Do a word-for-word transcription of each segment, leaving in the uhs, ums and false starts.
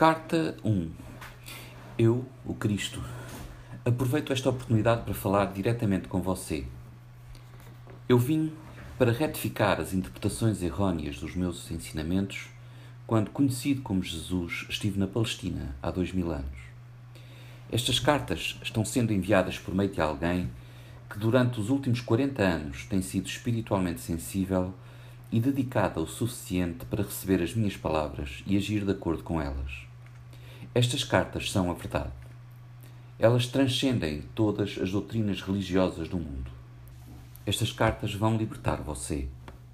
Carta um. Eu, o Cristo, aproveito esta oportunidade para falar diretamente com você. Eu vim para retificar as interpretações errôneas dos meus ensinamentos quando, conhecido como Jesus, estive na Palestina há dois mil anos. Estas cartas estão sendo enviadas por meio de alguém que durante os últimos quarenta anos tem sido espiritualmente sensível e dedicada o suficiente para receber as minhas palavras e agir de acordo com elas. Estas cartas são a verdade. Elas transcendem todas as doutrinas religiosas do mundo. Estas cartas vão libertar você.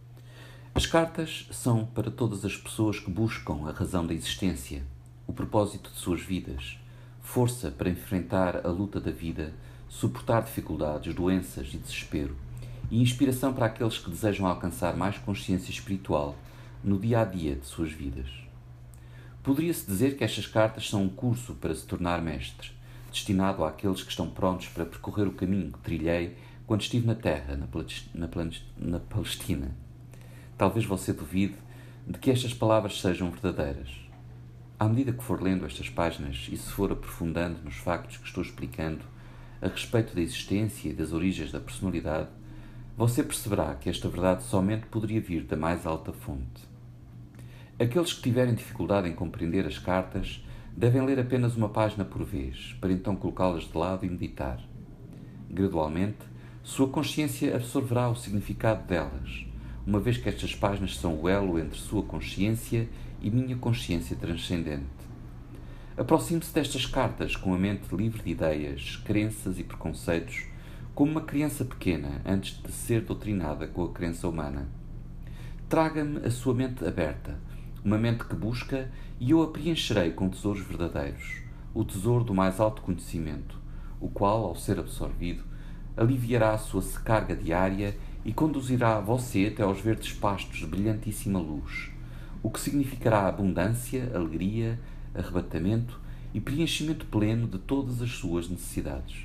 As cartas são para todas as pessoas que buscam a razão da existência, o propósito de suas vidas, força para enfrentar a luta da vida, suportar dificuldades, doenças e desespero, e inspiração para aqueles que desejam alcançar mais consciência espiritual no dia a dia de suas vidas. Poderia-se dizer que estas cartas são um curso para se tornar mestre, destinado àqueles que estão prontos para percorrer o caminho que trilhei quando estive na Terra, na, na, na Palestina. Talvez você duvide de que estas palavras sejam verdadeiras. À medida que for lendo estas páginas e se for aprofundando nos factos que estou explicando a respeito da existência e das origens da personalidade, você perceberá que esta verdade somente poderia vir da mais alta fonte. Aqueles que tiverem dificuldade em compreender as cartas devem ler apenas uma página por vez, para então colocá-las de lado e meditar. Gradualmente, sua consciência absorverá o significado delas, uma vez que estas páginas são o elo entre sua consciência e minha consciência transcendente. Aproxime-se destas cartas com a mente livre de ideias, crenças e preconceitos, como uma criança pequena antes de ser doutrinada com a crença humana. Traga-me a sua mente aberta, uma mente que busca, e eu a preencherei com tesouros verdadeiros, o tesouro do mais alto conhecimento, o qual, ao ser absorvido, aliviará a sua carga diária e conduzirá você até aos verdes pastos de brilhantíssima luz, o que significará abundância, alegria, arrebatamento e preenchimento pleno de todas as suas necessidades.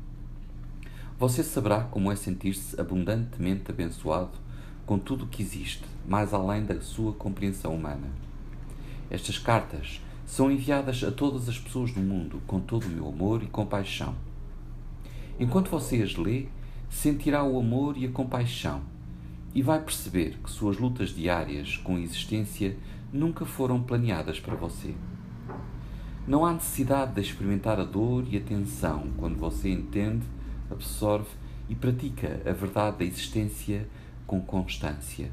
Você saberá como é sentir-se abundantemente abençoado com tudo o que existe, mais além da sua compreensão humana. Estas cartas são enviadas a todas as pessoas do mundo com todo o meu amor e compaixão. Enquanto você as lê, sentirá o amor e a compaixão e vai perceber que suas lutas diárias com a existência nunca foram planeadas para você. Não há necessidade de experimentar a dor e a tensão quando você entende, absorve e pratica a verdade da existência com constância.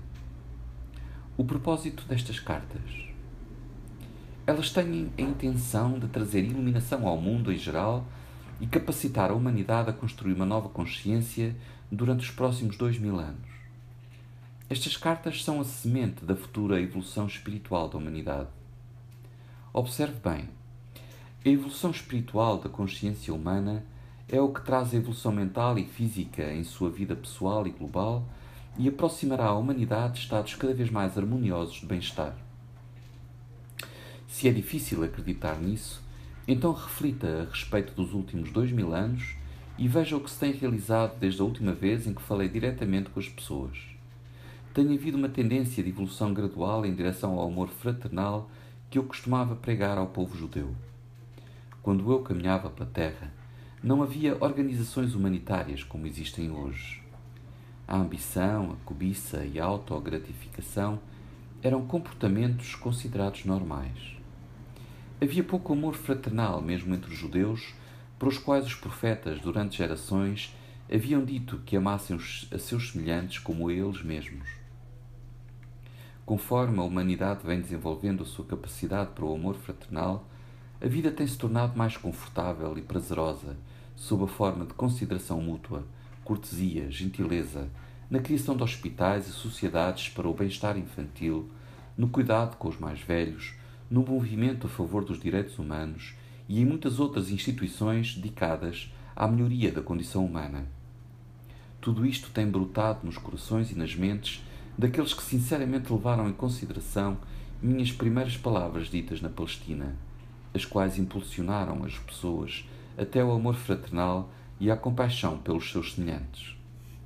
O propósito destas cartas. Elas têm a intenção de trazer iluminação ao mundo em geral e capacitar a humanidade a construir uma nova consciência durante os próximos dois mil anos. Estas cartas são a semente da futura evolução espiritual da humanidade. Observe bem, a evolução espiritual da consciência humana é o que traz a evolução mental e física em sua vida pessoal e global e aproximará a humanidade de estados cada vez mais harmoniosos de bem-estar. Se é difícil acreditar nisso, então reflita a respeito dos últimos dois mil anos e veja o que se tem realizado desde a última vez em que falei diretamente com as pessoas. Tem havido uma tendência de evolução gradual em direção ao amor fraternal que eu costumava pregar ao povo judeu. Quando eu caminhava pela terra, não havia organizações humanitárias como existem hoje. A ambição, a cobiça e a autogratificação eram comportamentos considerados normais. Havia pouco amor fraternal mesmo entre os judeus, para os quais os profetas, durante gerações, haviam dito que amassem a seus semelhantes como a eles mesmos. Conforme a humanidade vem desenvolvendo a sua capacidade para o amor fraternal, a vida tem se tornado mais confortável e prazerosa, sob a forma de consideração mútua, cortesia, gentileza, na criação de hospitais e sociedades para o bem-estar infantil, no cuidado com os mais velhos, no movimento a favor dos direitos humanos e em muitas outras instituições dedicadas à melhoria da condição humana. Tudo isto tem brotado nos corações e nas mentes daqueles que sinceramente levaram em consideração minhas primeiras palavras ditas na Palestina, as quais impulsionaram as pessoas até ao amor fraternal e à compaixão pelos seus semelhantes.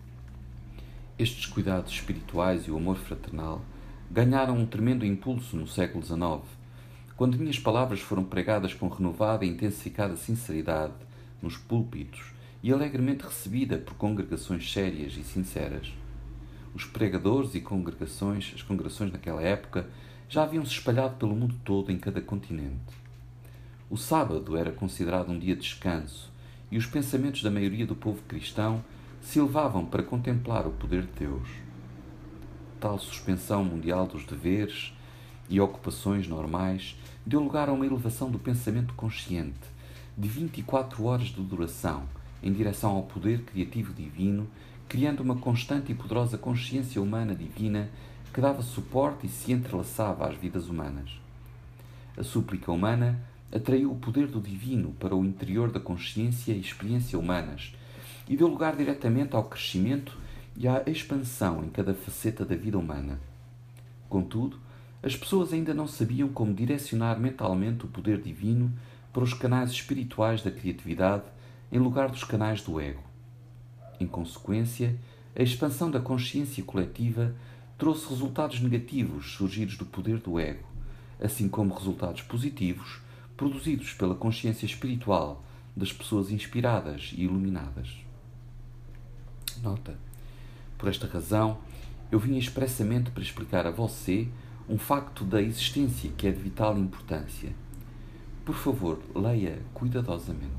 Estes cuidados espirituais e o amor fraternal ganharam um tremendo impulso no século dezenove, quando minhas palavras foram pregadas com renovada e intensificada sinceridade nos púlpitos e alegremente recebida por congregações sérias e sinceras, os pregadores e congregações, as congregações naquela época, já haviam se espalhado pelo mundo todo em cada continente. O sábado era considerado um dia de descanso e os pensamentos da maioria do povo cristão se elevavam para contemplar o poder de Deus. Tal suspensão mundial dos deveres e ocupações normais deu lugar a uma elevação do pensamento consciente, de vinte e quatro horas de duração, em direção ao poder criativo divino, criando uma constante e poderosa consciência humana divina que dava suporte e se entrelaçava às vidas humanas. A súplica humana atraiu o poder do divino para o interior da consciência e experiência humanas e deu lugar diretamente ao crescimento e à expansão em cada faceta da vida humana. Contudo, as pessoas ainda não sabiam como direcionar mentalmente o poder divino para os canais espirituais da criatividade em lugar dos canais do ego. Em consequência, a expansão da consciência coletiva trouxe resultados negativos surgidos do poder do ego, assim como resultados positivos produzidos pela consciência espiritual das pessoas inspiradas e iluminadas. Nota: por esta razão, eu vim expressamente para explicar a você um facto da existência que é de vital importância. Por favor, leia cuidadosamente.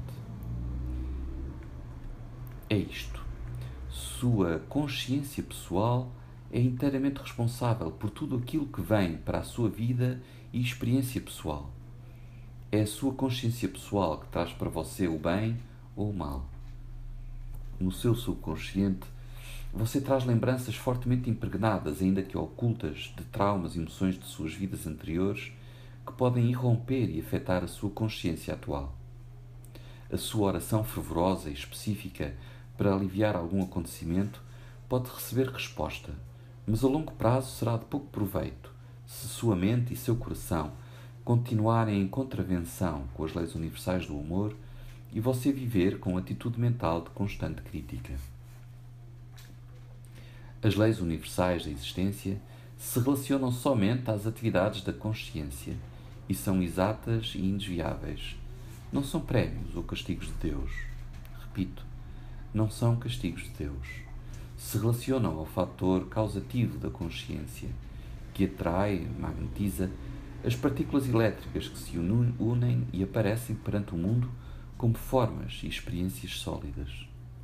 É isto. Sua consciência pessoal é inteiramente responsável por tudo aquilo que vem para a sua vida e experiência pessoal. É a sua consciência pessoal que traz para você o bem ou o mal. No seu subconsciente, você traz lembranças fortemente impregnadas, ainda que ocultas, de traumas e emoções de suas vidas anteriores que podem irromper e afetar a sua consciência atual. A sua oração fervorosa e específica para aliviar algum acontecimento pode receber resposta, mas a longo prazo será de pouco proveito se sua mente e seu coração continuarem em contravenção com as leis universais do humor e você viver com atitude mental de constante crítica. As leis universais da existência se relacionam somente às atividades da consciência e são exatas e indesviáveis. Não são prémios ou castigos de Deus. Repito, não são castigos de Deus. Se relacionam ao fator causativo da consciência, que atrai, magnetiza, as partículas elétricas que se unem e aparecem perante o mundo como formas e experiências sólidas.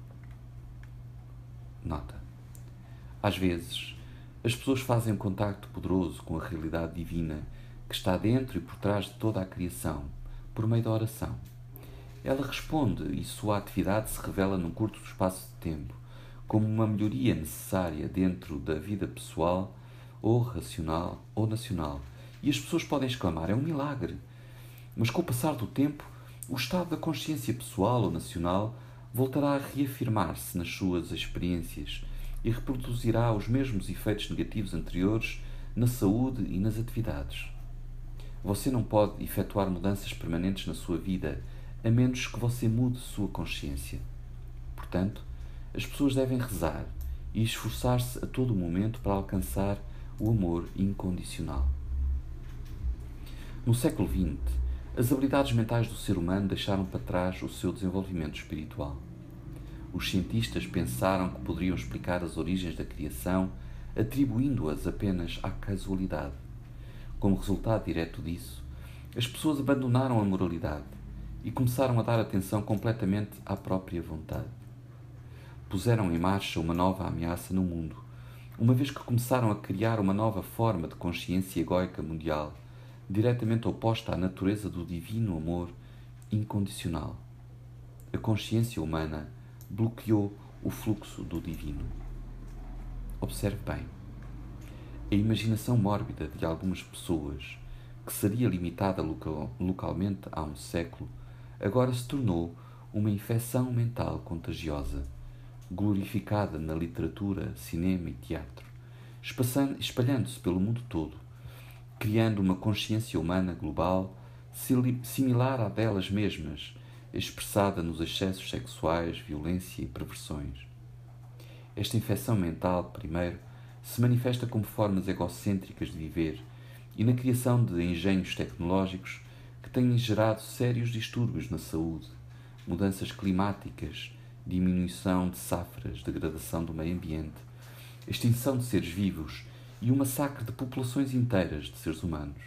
Nota: às vezes, as pessoas fazem um contacto poderoso com a realidade divina que está dentro e por trás de toda a criação, por meio da oração. Ela responde e sua atividade se revela num curto espaço de tempo, como uma melhoria necessária dentro da vida pessoal, ou racional, ou nacional. E as pessoas podem exclamar: é um milagre. Mas com o passar do tempo, o estado da consciência pessoal ou nacional voltará a reafirmar-se nas suas experiências e reproduzirá os mesmos efeitos negativos anteriores na saúde e nas atividades. Você não pode efetuar mudanças permanentes na sua vida a menos que você mude sua consciência. Portanto, as pessoas devem rezar e esforçar-se a todo momento para alcançar o amor incondicional. No século vinte, as habilidades mentais do ser humano deixaram para trás o seu desenvolvimento espiritual. Os cientistas pensaram que poderiam explicar as origens da criação atribuindo-as apenas à casualidade. Como resultado direto disso, as pessoas abandonaram a moralidade e começaram a dar atenção completamente à própria vontade. Puseram em marcha uma nova ameaça no mundo, uma vez que começaram a criar uma nova forma de consciência egóica mundial, diretamente oposta à natureza do divino amor incondicional. A consciência humana bloqueou o fluxo do divino. Observe bem. A imaginação mórbida de algumas pessoas, que seria limitada local, localmente há um século, agora se tornou uma infecção mental contagiosa, glorificada na literatura, cinema e teatro, espalhando-se pelo mundo todo, criando uma consciência humana global similar à delas mesmas, expressada nos excessos sexuais, violência e perversões. Esta infecção mental, primeiro, se manifesta como formas egocêntricas de viver e na criação de engenhos tecnológicos que têm gerado sérios distúrbios na saúde, mudanças climáticas, diminuição de safras, degradação do meio ambiente, extinção de seres vivos e o massacre de populações inteiras de seres humanos.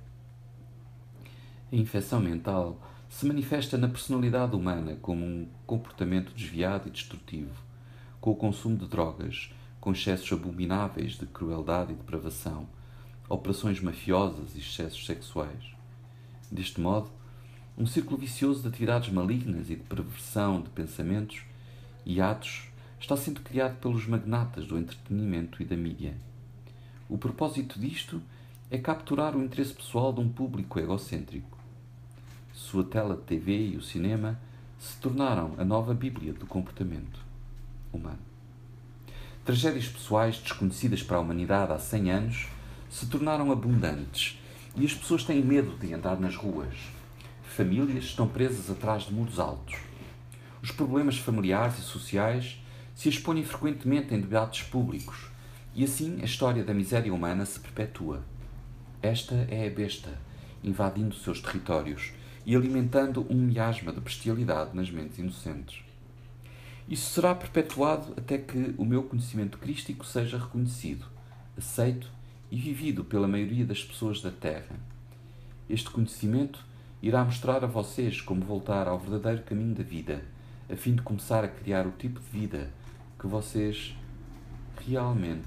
A infecção mental se manifesta na personalidade humana como um comportamento desviado e destrutivo, com o consumo de drogas, com excessos abomináveis de crueldade e depravação, operações mafiosas e excessos sexuais. Deste modo, um círculo vicioso de atividades malignas e de perversão de pensamentos e atos está sendo criado pelos magnatas do entretenimento e da mídia. O propósito disto é capturar o interesse pessoal de um público egocêntrico. Sua tela de T V e o cinema se tornaram a nova Bíblia do comportamento humano. Tragédias pessoais desconhecidas para a humanidade há cem anos se tornaram abundantes e as pessoas têm medo de andar nas ruas. Famílias estão presas atrás de muros altos. Os problemas familiares e sociais se expõem frequentemente em debates públicos e assim a história da miséria humana se perpetua. Esta é a besta, invadindo seus territórios e alimentando um miasma de bestialidade nas mentes inocentes. Isso será perpetuado até que o meu conhecimento crístico seja reconhecido, aceito e vivido pela maioria das pessoas da Terra. Este conhecimento irá mostrar a vocês como voltar ao verdadeiro caminho da vida, a fim de começar a criar o tipo de vida que vocês realmente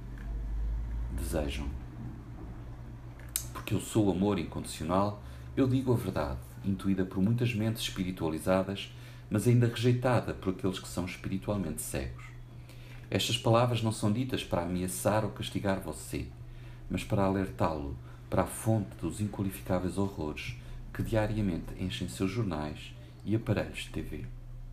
desejam. Porque eu sou o amor incondicional, eu digo a verdade, intuída por muitas mentes espiritualizadas, mas ainda rejeitada por aqueles que são espiritualmente cegos. Estas palavras não são ditas para ameaçar ou castigar você, mas para alertá-lo para a fonte dos inqualificáveis horrores que diariamente enchem seus jornais e aparelhos de T V.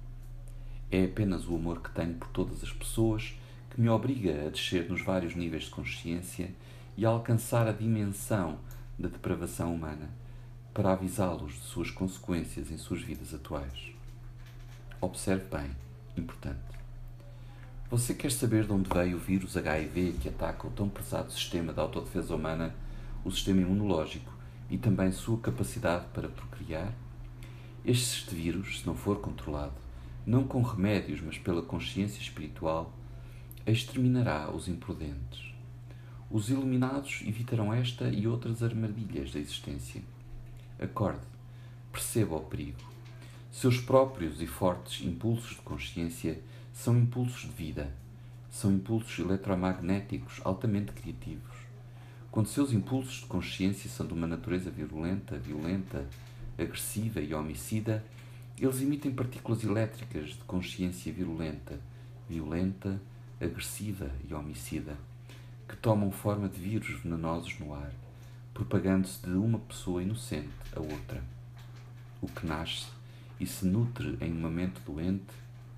É apenas o amor que tenho por todas as pessoas que me obriga a descer nos vários níveis de consciência e a alcançar a dimensão da depravação humana, para avisá-los de suas consequências em suas vidas atuais. Observe bem, importante. Você quer saber de onde veio o vírus H I V que ataca o tão pesado sistema de autodefesa humana, o sistema imunológico e também sua capacidade para procriar? Este vírus, se não for controlado, não com remédios, mas pela consciência espiritual, exterminará os imprudentes. Os iluminados evitarão esta e outras armadilhas da existência. Acorde, perceba o perigo. Seus próprios e fortes impulsos de consciência são impulsos de vida, são impulsos eletromagnéticos altamente criativos. Quando seus impulsos de consciência são de uma natureza virulenta, violenta, agressiva e homicida, eles emitem partículas elétricas de consciência virulenta, violenta, agressiva e homicida, que tomam forma de vírus venenosos no ar, propagando-se de uma pessoa inocente a outra. O que nasce e se nutre em uma mente doente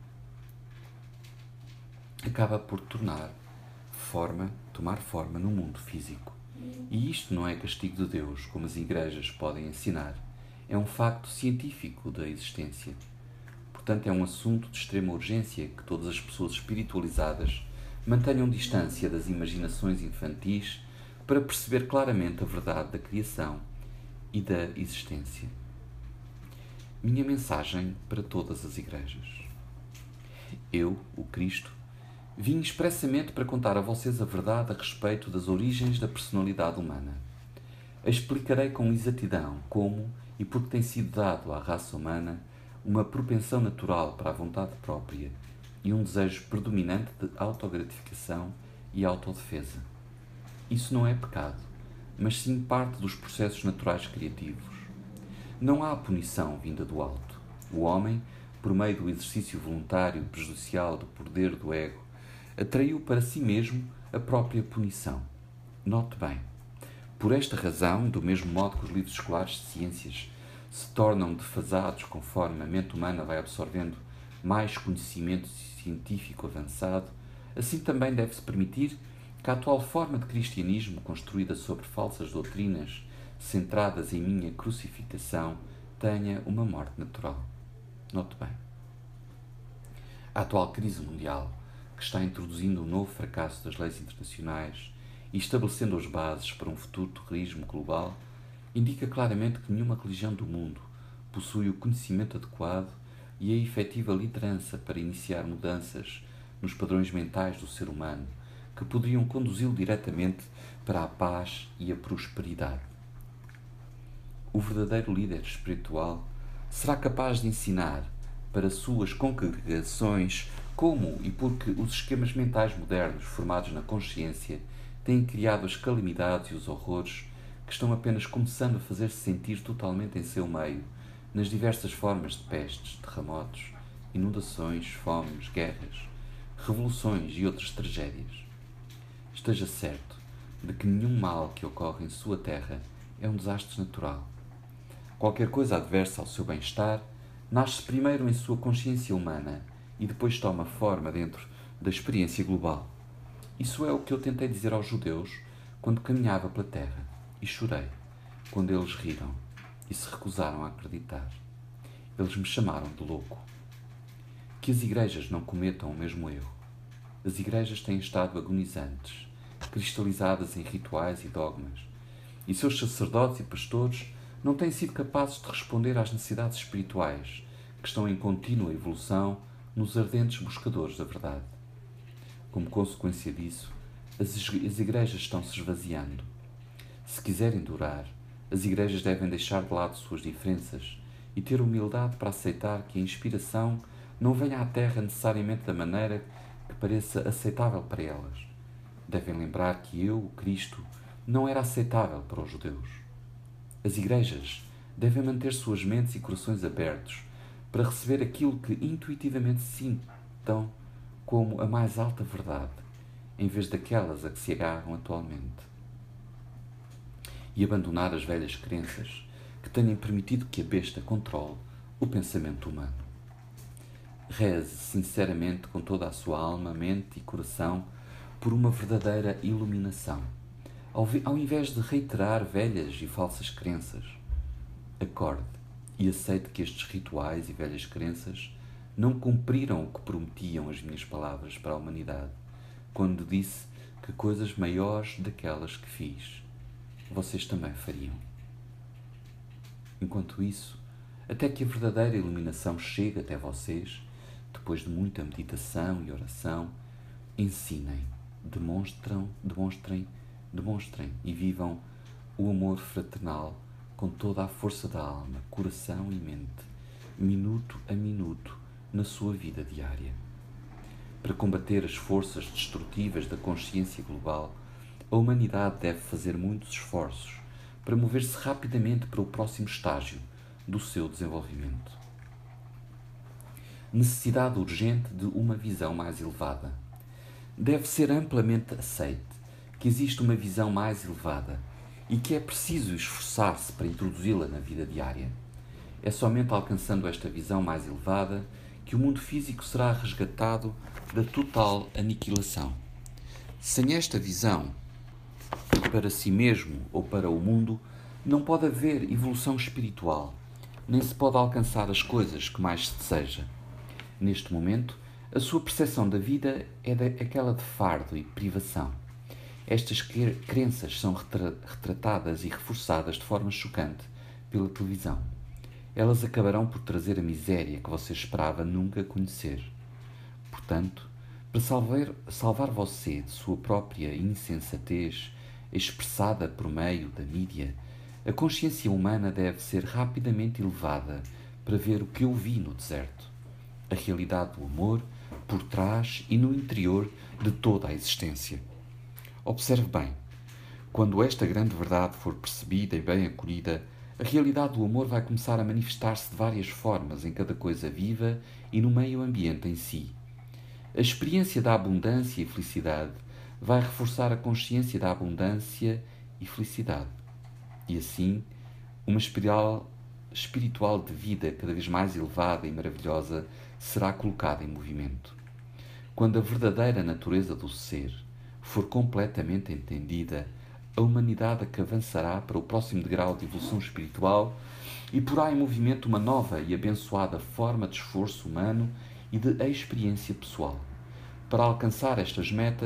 acaba por tornar forma, tomar forma no mundo físico. E isto não é castigo de Deus, como as igrejas podem ensinar. É um facto científico da existência. Portanto, é um assunto de extrema urgência que todas as pessoas espiritualizadas mantenham distância das imaginações infantis para perceber claramente a verdade da criação e da existência. Minha mensagem para todas as igrejas. Eu, o Cristo, vim expressamente para contar a vocês a verdade a respeito das origens da personalidade humana. Explicarei com exatidão como e por que tem sido dado à raça humana uma propensão natural para a vontade própria e um desejo predominante de autogratificação e autodefesa. Isso não é pecado, mas sim parte dos processos naturais criativos. Não há punição vinda do alto. O homem, por meio do exercício voluntário prejudicial do poder do ego, atraiu para si mesmo a própria punição. Note bem. Por esta razão, do mesmo modo que os livros escolares de ciências se tornam defasados conforme a mente humana vai absorvendo mais conhecimento científico avançado, assim também deve-se permitir que a atual forma de cristianismo, construída sobre falsas doutrinas centradas em minha crucificação, tenha uma morte natural. Note bem. A atual crise mundial, que está introduzindo um novo fracasso das leis internacionais e estabelecendo as bases para um futuro terrorismo global, indica claramente que nenhuma religião do mundo possui o conhecimento adequado e a efetiva liderança para iniciar mudanças nos padrões mentais do ser humano que poderiam conduzi-lo diretamente para a paz e a prosperidade. O verdadeiro líder espiritual será capaz de ensinar para suas congregações como e porque os esquemas mentais modernos formados na consciência têm criado as calamidades e os horrores que estão apenas começando a fazer-se sentir totalmente em seu meio, nas diversas formas de pestes, terremotos, inundações, fomes, guerras, revoluções e outras tragédias. Esteja certo de que nenhum mal que ocorre em sua terra é um desastre natural. Qualquer coisa adversa ao seu bem-estar nasce primeiro em sua consciência humana e depois toma forma dentro da experiência global. Isso é o que eu tentei dizer aos judeus quando caminhava pela terra, e chorei quando eles riram e se recusaram a acreditar. Eles me chamaram de louco. Que as igrejas não cometam o mesmo erro. As igrejas têm estado agonizantes, cristalizadas em rituais e dogmas, e seus sacerdotes e pastores não têm sido capazes de responder às necessidades espirituais que estão em contínua evolução nos ardentes buscadores da verdade. Como consequência disso, as igrejas estão se esvaziando. Se quiserem durar, as igrejas devem deixar de lado suas diferenças e ter humildade para aceitar que a inspiração não venha à Terra necessariamente da maneira que pareça aceitável para elas. Devem lembrar que eu, o Cristo, não era aceitável para os judeus. As igrejas devem manter suas mentes e corações abertos para receber aquilo que intuitivamente sintam como a mais alta verdade, em vez daquelas a que se agarram atualmente. E abandonar as velhas crenças que tenham permitido que a besta controle o pensamento humano. Reze sinceramente com toda a sua alma, mente e coração por uma verdadeira iluminação, ao invés de reiterar velhas e falsas crenças. Acorde e aceite que estes rituais e velhas crenças não cumpriram o que prometiam as minhas palavras para a humanidade, quando disse que coisas maiores daquelas que fiz, vocês também fariam. Enquanto isso, até que a verdadeira iluminação chegue até vocês, depois de muita meditação e oração, ensinem, demonstram, demonstrem, demonstrem e vivam o amor fraternal com toda a força da alma, coração e mente, minuto a minuto, na sua vida diária. Para combater as forças destrutivas da consciência global, a humanidade deve fazer muitos esforços para mover-se rapidamente para o próximo estágio do seu desenvolvimento. Necessidade urgente de uma visão mais elevada. Deve ser amplamente aceite que existe uma visão mais elevada e que é preciso esforçar-se para introduzi-la na vida diária. É somente alcançando esta visão mais elevada que o mundo físico será resgatado da total aniquilação. Sem esta visão, para si mesmo ou para o mundo, não pode haver evolução espiritual, nem se pode alcançar as coisas que mais se deseja. Neste momento, a sua percepção da vida é aquela de fardo e privação. Estas crenças são retratadas e reforçadas de forma chocante pela televisão. Elas acabarão por trazer a miséria que você esperava nunca conhecer. Portanto, para salvar, salvar você de sua própria insensatez, expressada por meio da mídia, a consciência humana deve ser rapidamente elevada para ver o que eu vi no deserto. A realidade do amor por trás e no interior de toda a existência. Observe bem, quando esta grande verdade for percebida e bem acolhida, a realidade do amor vai começar a manifestar-se de várias formas em cada coisa viva e no meio ambiente em si. A experiência da abundância e felicidade vai reforçar a consciência da abundância e felicidade. E assim, uma espiral espiritual de vida cada vez mais elevada e maravilhosa será colocada em movimento. Quando a verdadeira natureza do ser for completamente entendida, a humanidade que avançará para o próximo degrau de evolução espiritual e porá em movimento uma nova e abençoada forma de esforço humano e de experiência pessoal. Para alcançar estas metas,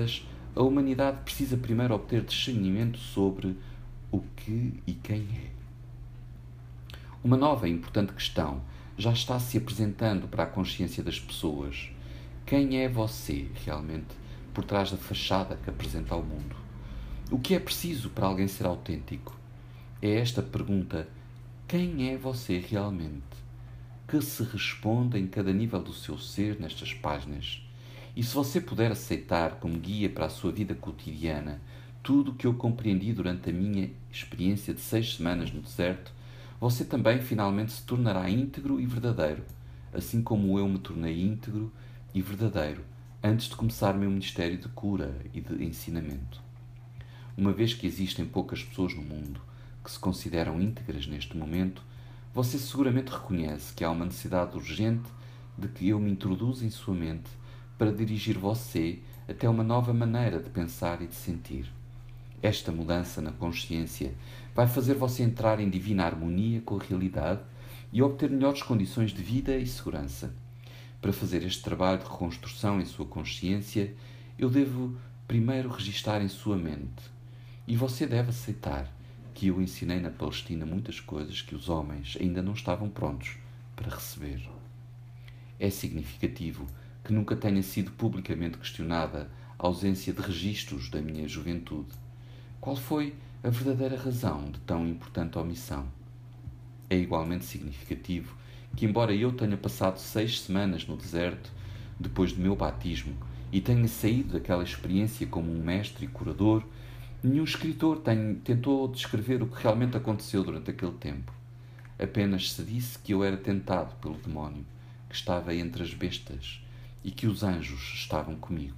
a humanidade precisa primeiro obter discernimento sobre o que e quem é. Uma nova e importante questão já está se apresentando para a consciência das pessoas. Quem é você, realmente, por trás da fachada que apresenta ao mundo? O que é preciso para alguém ser autêntico? É esta pergunta: quem é você realmente? Que se responde em cada nível do seu ser nestas páginas. E se você puder aceitar como guia para a sua vida cotidiana tudo o que eu compreendi durante a minha experiência de seis semanas no deserto, você também finalmente se tornará íntegro e verdadeiro, assim como eu me tornei íntegro e verdadeiro antes de começar meu ministério de cura e de ensinamento. Uma vez que existem poucas pessoas no mundo que se consideram íntegras neste momento, você seguramente reconhece que há uma necessidade urgente de que eu me introduza em sua mente para dirigir você até uma nova maneira de pensar e de sentir. Esta mudança na consciência vai fazer você entrar em divina harmonia com a realidade e obter melhores condições de vida e segurança. Para fazer este trabalho de reconstrução em sua consciência, eu devo primeiro registar em sua mente. E você deve aceitar que eu ensinei na Palestina muitas coisas que os homens ainda não estavam prontos para receber. É significativo que nunca tenha sido publicamente questionada a ausência de registros da minha juventude. Qual foi a verdadeira razão de tão importante omissão? É igualmente significativo que, embora eu tenha passado seis semanas no deserto depois do meu batismo e tenha saído daquela experiência como um mestre e curador, nenhum escritor tem, tentou descrever o que realmente aconteceu durante aquele tempo. Apenas se disse que eu era tentado pelo demónio, que estava entre as bestas e que os anjos estavam comigo.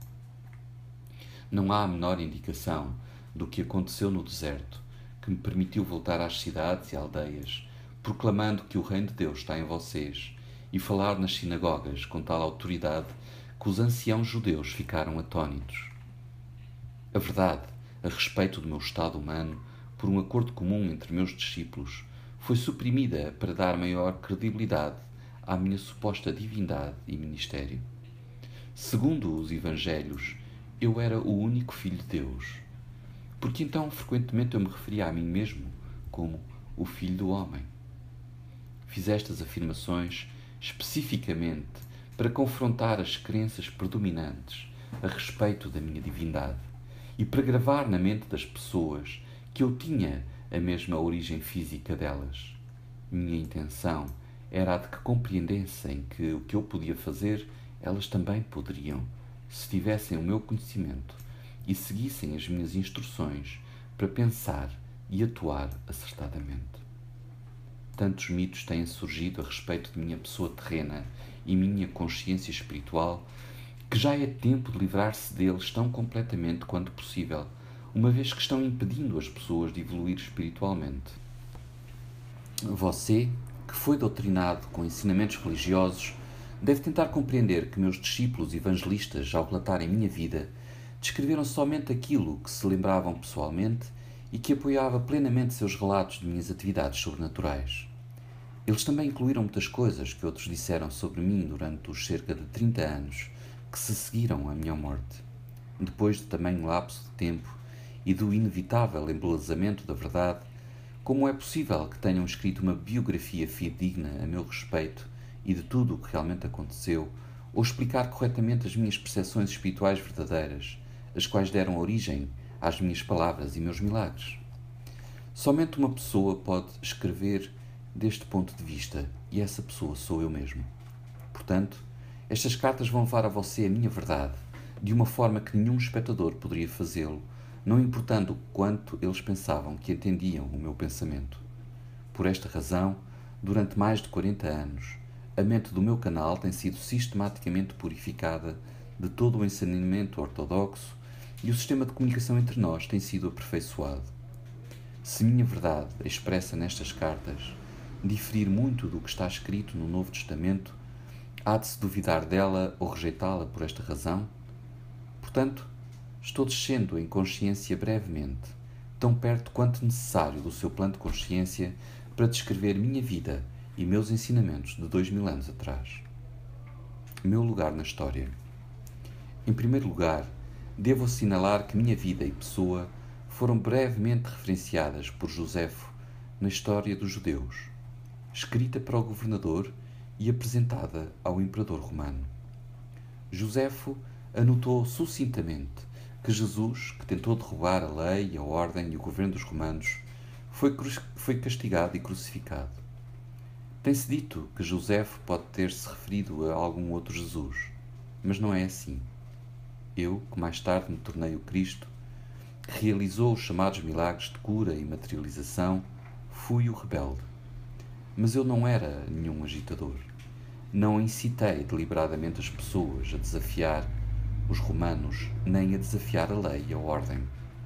Não há a menor indicação do que aconteceu no deserto que me permitiu voltar às cidades e aldeias, proclamando que o reino de Deus está em vocês e falar nas sinagogas com tal autoridade que os anciãos judeus ficaram atônitos. A verdade a respeito do meu estado humano, por um acordo comum entre meus discípulos, foi suprimida para dar maior credibilidade à minha suposta divindade e ministério. Segundo os Evangelhos, eu era o único Filho de Deus. Porque então frequentemente eu me referia a mim mesmo como o Filho do Homem. Fiz estas afirmações especificamente para confrontar as crenças predominantes a respeito da minha divindade e para gravar na mente das pessoas que eu tinha a mesma origem física delas. Minha intenção era a de que compreendessem que o que eu podia fazer, elas também poderiam, se tivessem o meu conhecimento e seguissem as minhas instruções para pensar e atuar acertadamente. Tantos mitos têm surgido a respeito de minha pessoa terrena e minha consciência espiritual que já é tempo de livrar-se deles tão completamente quanto possível, uma vez que estão impedindo as pessoas de evoluir espiritualmente. Você, que foi doutrinado com ensinamentos religiosos, deve tentar compreender que meus discípulos evangelistas, ao relatarem minha vida, descreveram somente aquilo que se lembravam pessoalmente e que apoiava plenamente seus relatos de minhas atividades sobrenaturais. Eles também incluíram muitas coisas que outros disseram sobre mim durante os cerca de trinta anos que se seguiram à minha morte. Depois de tamanho lapso de tempo e do inevitável embelezamento da verdade, como é possível que tenham escrito uma biografia fidedigna a meu respeito e de tudo o que realmente aconteceu, ou explicar corretamente as minhas percepções espirituais verdadeiras, as quais deram origem às minhas palavras e meus milagres? Somente uma pessoa pode escrever deste ponto de vista, e essa pessoa sou eu mesmo. Portanto, estas cartas vão levar a você a minha verdade, de uma forma que nenhum espectador poderia fazê-lo, não importando o quanto eles pensavam que entendiam o meu pensamento. Por esta razão, durante mais de quarenta anos, a mente do meu canal tem sido sistematicamente purificada de todo o ensinamento ortodoxo e o sistema de comunicação entre nós tem sido aperfeiçoado. Se minha verdade, expressa nestas cartas, diferir muito do que está escrito no Novo Testamento, há de se duvidar dela ou rejeitá-la por esta razão? Portanto, estou descendo em consciência brevemente, tão perto quanto necessário do seu plano de consciência para descrever minha vida e meus ensinamentos de dois mil anos atrás. Meu lugar na história. Em primeiro lugar, devo assinalar que minha vida e pessoa foram brevemente referenciadas por Josefo na História dos Judeus, escrita para o governador e apresentada ao imperador romano. Josefo anotou sucintamente que Jesus, que tentou derrubar a lei, a ordem e o governo dos romanos, foi, foi castigado e crucificado. Tem-se dito que Josefo pode ter-se referido a algum outro Jesus, mas não é assim. Eu, que mais tarde me tornei o Cristo, que realizou os chamados milagres de cura e materialização, fui o rebelde. Mas eu não era nenhum agitador. Não incitei deliberadamente as pessoas a desafiar os romanos, nem a desafiar a lei e a ordem.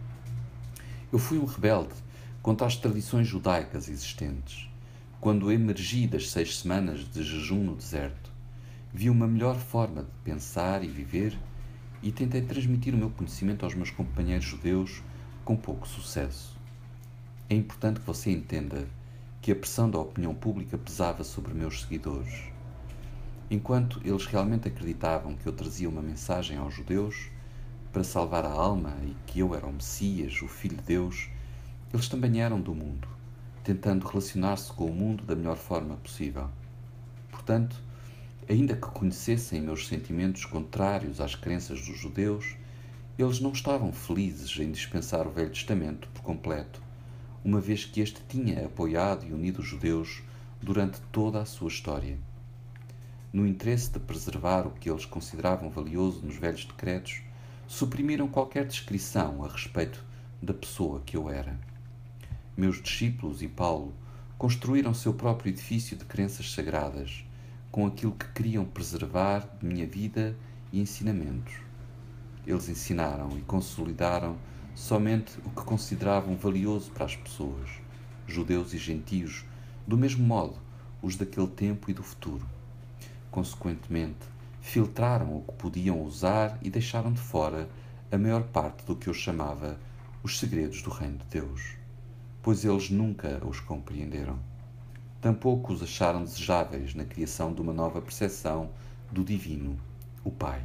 Eu fui um rebelde contra as tradições judaicas existentes. Quando emergi das seis semanas de jejum no deserto, vi uma melhor forma de pensar e viver e tentei transmitir o meu conhecimento aos meus companheiros judeus com pouco sucesso. É importante que você entenda que a pressão da opinião pública pesava sobre meus seguidores. Enquanto eles realmente acreditavam que eu trazia uma mensagem aos judeus para salvar a alma e que eu era o Messias, o Filho de Deus, eles também eram do mundo, tentando relacionar-se com o mundo da melhor forma possível. Portanto, ainda que conhecessem meus sentimentos contrários às crenças dos judeus, eles não estavam felizes em dispensar o Velho Testamento por completo, uma vez que este tinha apoiado e unido os judeus durante toda a sua história. No interesse de preservar o que eles consideravam valioso nos velhos decretos, suprimiram qualquer descrição a respeito da pessoa que eu era. Meus discípulos e Paulo construíram seu próprio edifício de crenças sagradas, com aquilo que queriam preservar de minha vida e ensinamentos. Eles ensinaram e consolidaram somente o que consideravam valioso para as pessoas, judeus e gentios, do mesmo modo os daquele tempo e do futuro. Consequentemente, filtraram o que podiam usar e deixaram de fora a maior parte do que eu chamava os segredos do reino de Deus, pois eles nunca os compreenderam. Tampouco os acharam desejáveis na criação de uma nova percepção do divino, o Pai.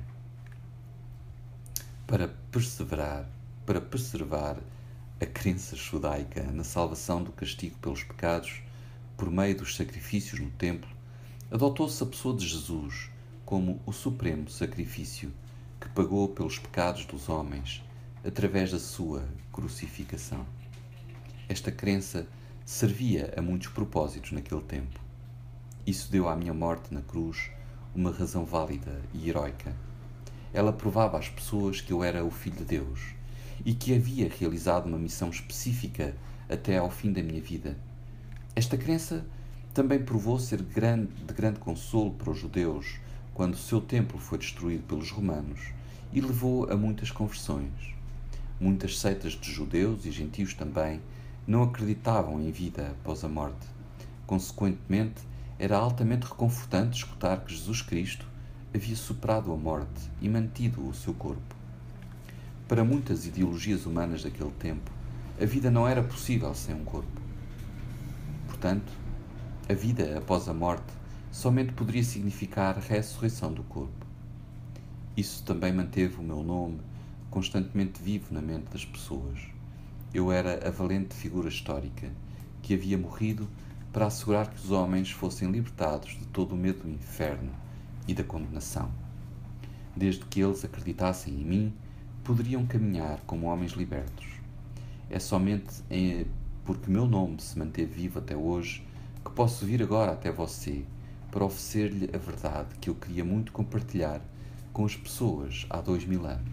Para perseverar, para preservar a crença judaica na salvação do castigo pelos pecados por meio dos sacrifícios no templo, adotou-se a pessoa de Jesus como o supremo sacrifício que pagou pelos pecados dos homens através da sua crucificação. Esta crença servia a muitos propósitos naquele tempo. Isso deu à minha morte na cruz uma razão válida e heroica. Ela provava às pessoas que eu era o Filho de Deus e que havia realizado uma missão específica até ao fim da minha vida. Esta crença também provou ser grande, de grande consolo para os judeus quando o seu templo foi destruído pelos romanos e levou a muitas conversões. Muitas seitas de judeus e gentios também não acreditavam em vida após a morte. Consequentemente, era altamente reconfortante escutar que Jesus Cristo havia superado a morte e mantido o seu corpo. Para muitas ideologias humanas daquele tempo, a vida não era possível sem um corpo. Portanto, a vida após a morte somente poderia significar a ressurreição do corpo. Isso também manteve o meu nome constantemente vivo na mente das pessoas. Eu era a valente figura histórica que havia morrido para assegurar que os homens fossem libertados de todo o medo do inferno e da condenação. Desde que eles acreditassem em mim, poderiam caminhar como homens libertos. É somente em, porque meu nome se manteve vivo até hoje que posso vir agora até você para oferecer-lhe a verdade que eu queria muito compartilhar com as pessoas há dois mil anos.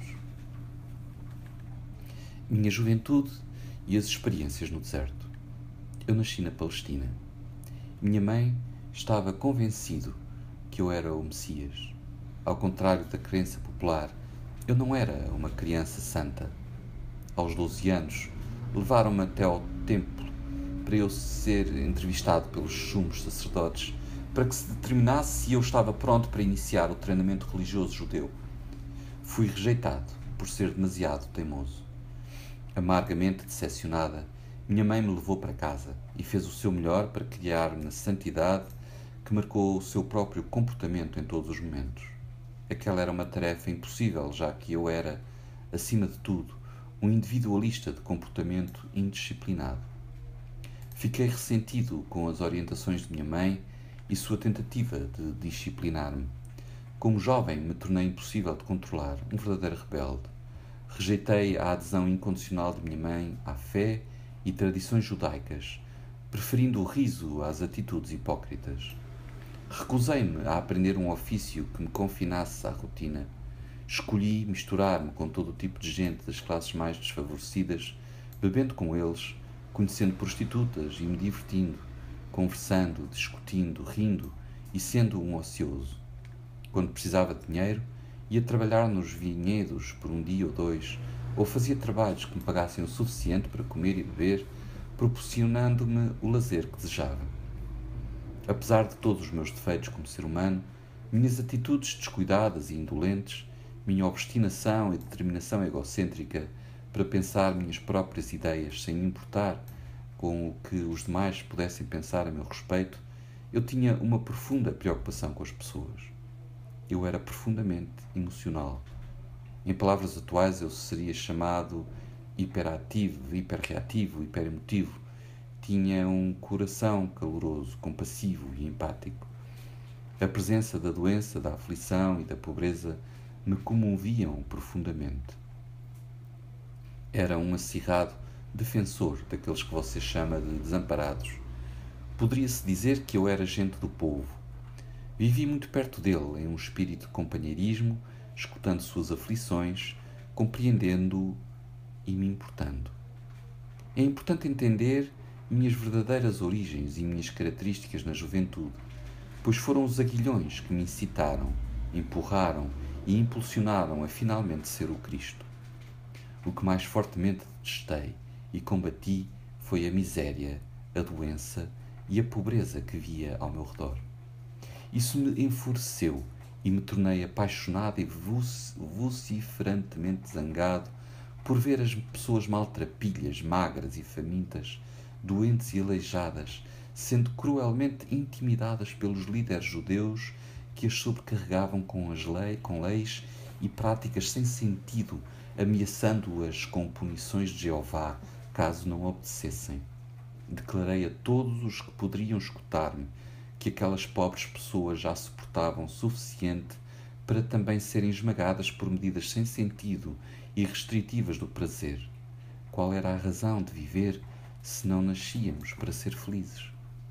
Minha juventude e as experiências no deserto. Eu nasci na Palestina. Minha mãe estava convencido que eu era o Messias. Ao contrário da crença popular, eu não era uma criança santa. Aos doze anos, levaram-me até ao templo para eu ser entrevistado pelos sumos sacerdotes para que se determinasse se eu estava pronto para iniciar o treinamento religioso judeu. Fui rejeitado por ser demasiado teimoso. Amargamente decepcionada, minha mãe me levou para casa e fez o seu melhor para criar-me na santidade que marcou o seu próprio comportamento em todos os momentos. Aquela era uma tarefa impossível, já que eu era acima de tudo, um individualista de comportamento indisciplinado. Fiquei ressentido com as orientações de minha mãe e sua tentativa de disciplinar-me. Como jovem, me tornei impossível de controlar, um verdadeiro rebelde. Rejeitei a adesão incondicional de minha mãe à fé e tradições judaicas, preferindo o riso às atitudes hipócritas. Recusei-me a aprender um ofício que me confinasse à rotina. Escolhi misturar-me com todo o tipo de gente das classes mais desfavorecidas, bebendo com eles, conhecendo prostitutas e me divertindo, conversando, discutindo, rindo e sendo um ocioso. Quando precisava de dinheiro, ia trabalhar nos vinhedos por um dia ou dois, ou fazia trabalhos que me pagassem o suficiente para comer e beber, proporcionando-me o lazer que desejava. Apesar de todos os meus defeitos como ser humano, minhas atitudes descuidadas e indolentes, minha obstinação e determinação egocêntrica para pensar minhas próprias ideias sem me importar com o que os demais pudessem pensar a meu respeito, eu tinha uma profunda preocupação com as pessoas. Eu era profundamente emocional. Em palavras atuais, eu seria chamado hiperativo, hiperreativo, hiperemotivo. Tinha um coração caloroso, compassivo e empático. A presença da doença, da aflição e da pobreza me comoviam profundamente. Era um acirrado defensor daqueles que você chama de desamparados. Poderia-se dizer que eu era gente do povo. Vivi muito perto dele, em um espírito de companheirismo, escutando suas aflições, compreendendo-o e me importando. É importante entender minhas verdadeiras origens e minhas características na juventude, pois foram os aguilhões que me incitaram, empurraram e impulsionaram a finalmente ser o Cristo. O que mais fortemente detestei e combati foi a miséria, a doença e a pobreza que via ao meu redor. Isso me enfureceu e me tornei apaixonado e vociferantemente zangado por ver as pessoas maltrapilhas, magras e famintas, doentes e aleijadas, sendo cruelmente intimidadas pelos líderes judeus que as sobrecarregavam com, as lei, com leis e práticas sem sentido, ameaçando-as com punições de Jeová caso não obedecessem. Declarei a todos os que poderiam escutar-me que aquelas pobres pessoas já suportavam o suficiente para também serem esmagadas por medidas sem sentido e restritivas do prazer. Qual era a razão de viver se não nascíamos para ser felizes?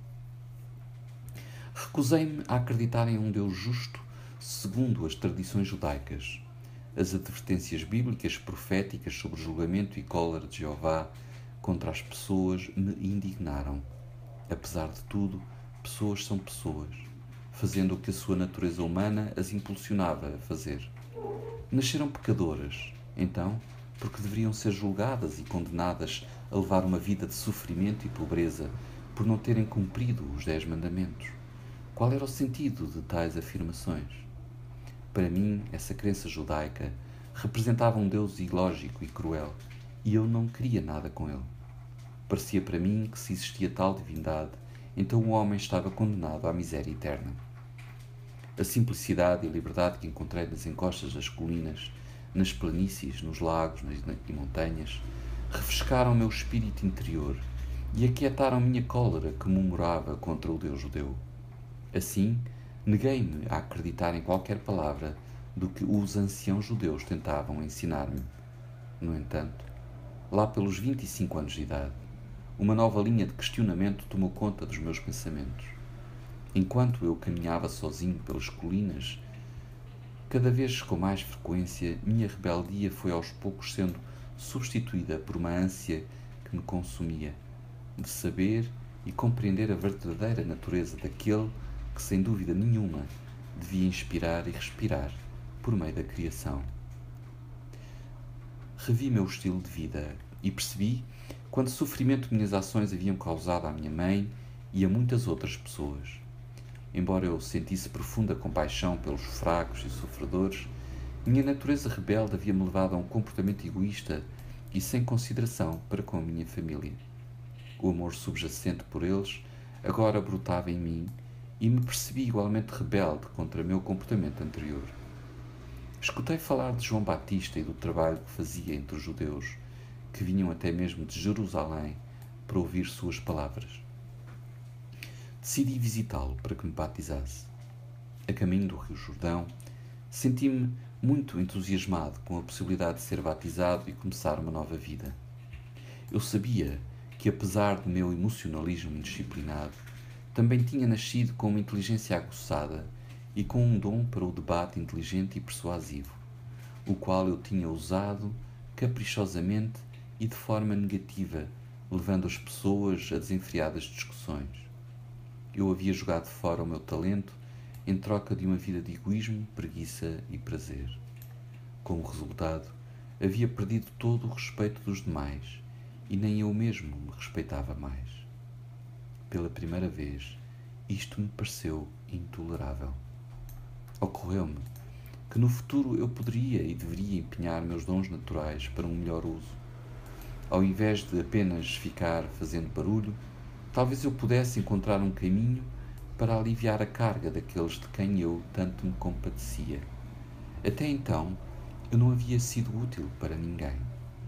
Recusei-me a acreditar em um Deus justo segundo as tradições judaicas. As advertências bíblicas proféticas sobre o julgamento e cólera de Jeová contra as pessoas me indignaram. Apesar de tudo, pessoas são pessoas, fazendo o que a sua natureza humana as impulsionava a fazer. Nasceram pecadoras, então, porque deveriam ser julgadas e condenadas a levar uma vida de sofrimento e pobreza por não terem cumprido os dez mandamentos. Qual era o sentido de tais afirmações? Para mim, essa crença judaica representava um Deus ilógico e cruel, e eu não queria nada com ele. Parecia para mim que se existia tal divindade, então o homem estava condenado à miséria eterna. A simplicidade e a liberdade que encontrei nas encostas das colinas, nas planícies, nos lagos e montanhas, refrescaram o meu espírito interior e aquietaram minha cólera que murmurava contra o Deus judeu. Assim, neguei-me a acreditar em qualquer palavra do que os anciãos judeus tentavam ensinar-me. No entanto, lá pelos vinte e cinco anos de idade, uma nova linha de questionamento tomou conta dos meus pensamentos. Enquanto eu caminhava sozinho pelas colinas, cada vez com mais frequência, minha rebeldia foi aos poucos sendo substituída por uma ânsia que me consumia, de saber e compreender a verdadeira natureza daquele que, sem dúvida nenhuma, devia inspirar e respirar por meio da criação. Revi meu estilo de vida e percebi quanto sofrimento minhas ações haviam causado à minha mãe e a muitas outras pessoas. Embora eu sentisse profunda compaixão pelos fracos e sofredores, minha natureza rebelde havia-me levado a um comportamento egoísta e sem consideração para com a minha família. O amor subjacente por eles agora brotava em mim e me percebi igualmente rebelde contra meu comportamento anterior. Escutei falar de João Batista e do trabalho que fazia entre os judeus, que vinham até mesmo de Jerusalém para ouvir suas palavras. Decidi visitá-lo para que me batizasse. A caminho do Rio Jordão, senti-me muito entusiasmado com a possibilidade de ser batizado e começar uma nova vida. Eu sabia que, apesar do meu emocionalismo indisciplinado, também tinha nascido com uma inteligência aguçada e com um dom para o debate inteligente e persuasivo, o qual eu tinha usado caprichosamente e de forma negativa, levando as pessoas a desenfreadas discussões. Eu havia jogado fora o meu talento em troca de uma vida de egoísmo, preguiça e prazer. Como resultado, havia perdido todo o respeito dos demais e nem eu mesmo me respeitava mais. Pela primeira vez, isto me pareceu intolerável. Ocorreu-me que no futuro eu poderia e deveria empenhar meus dons naturais para um melhor uso. Ao invés de apenas ficar fazendo barulho, talvez eu pudesse encontrar um caminho para aliviar a carga daqueles de quem eu tanto me compadecia. Até então, eu não havia sido útil para ninguém.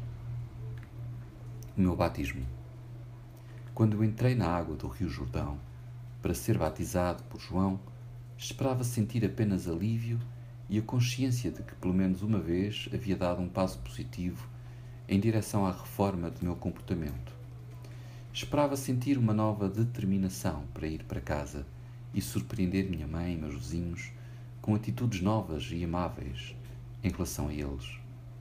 O meu batismo. Quando eu entrei na água do Rio Jordão para ser batizado por João, esperava sentir apenas alívio e a consciência de que pelo menos uma vez havia dado um passo positivo em direção à reforma do meu comportamento. Esperava sentir uma nova determinação para ir para casa e surpreender minha mãe e meus vizinhos com atitudes novas e amáveis em relação a eles.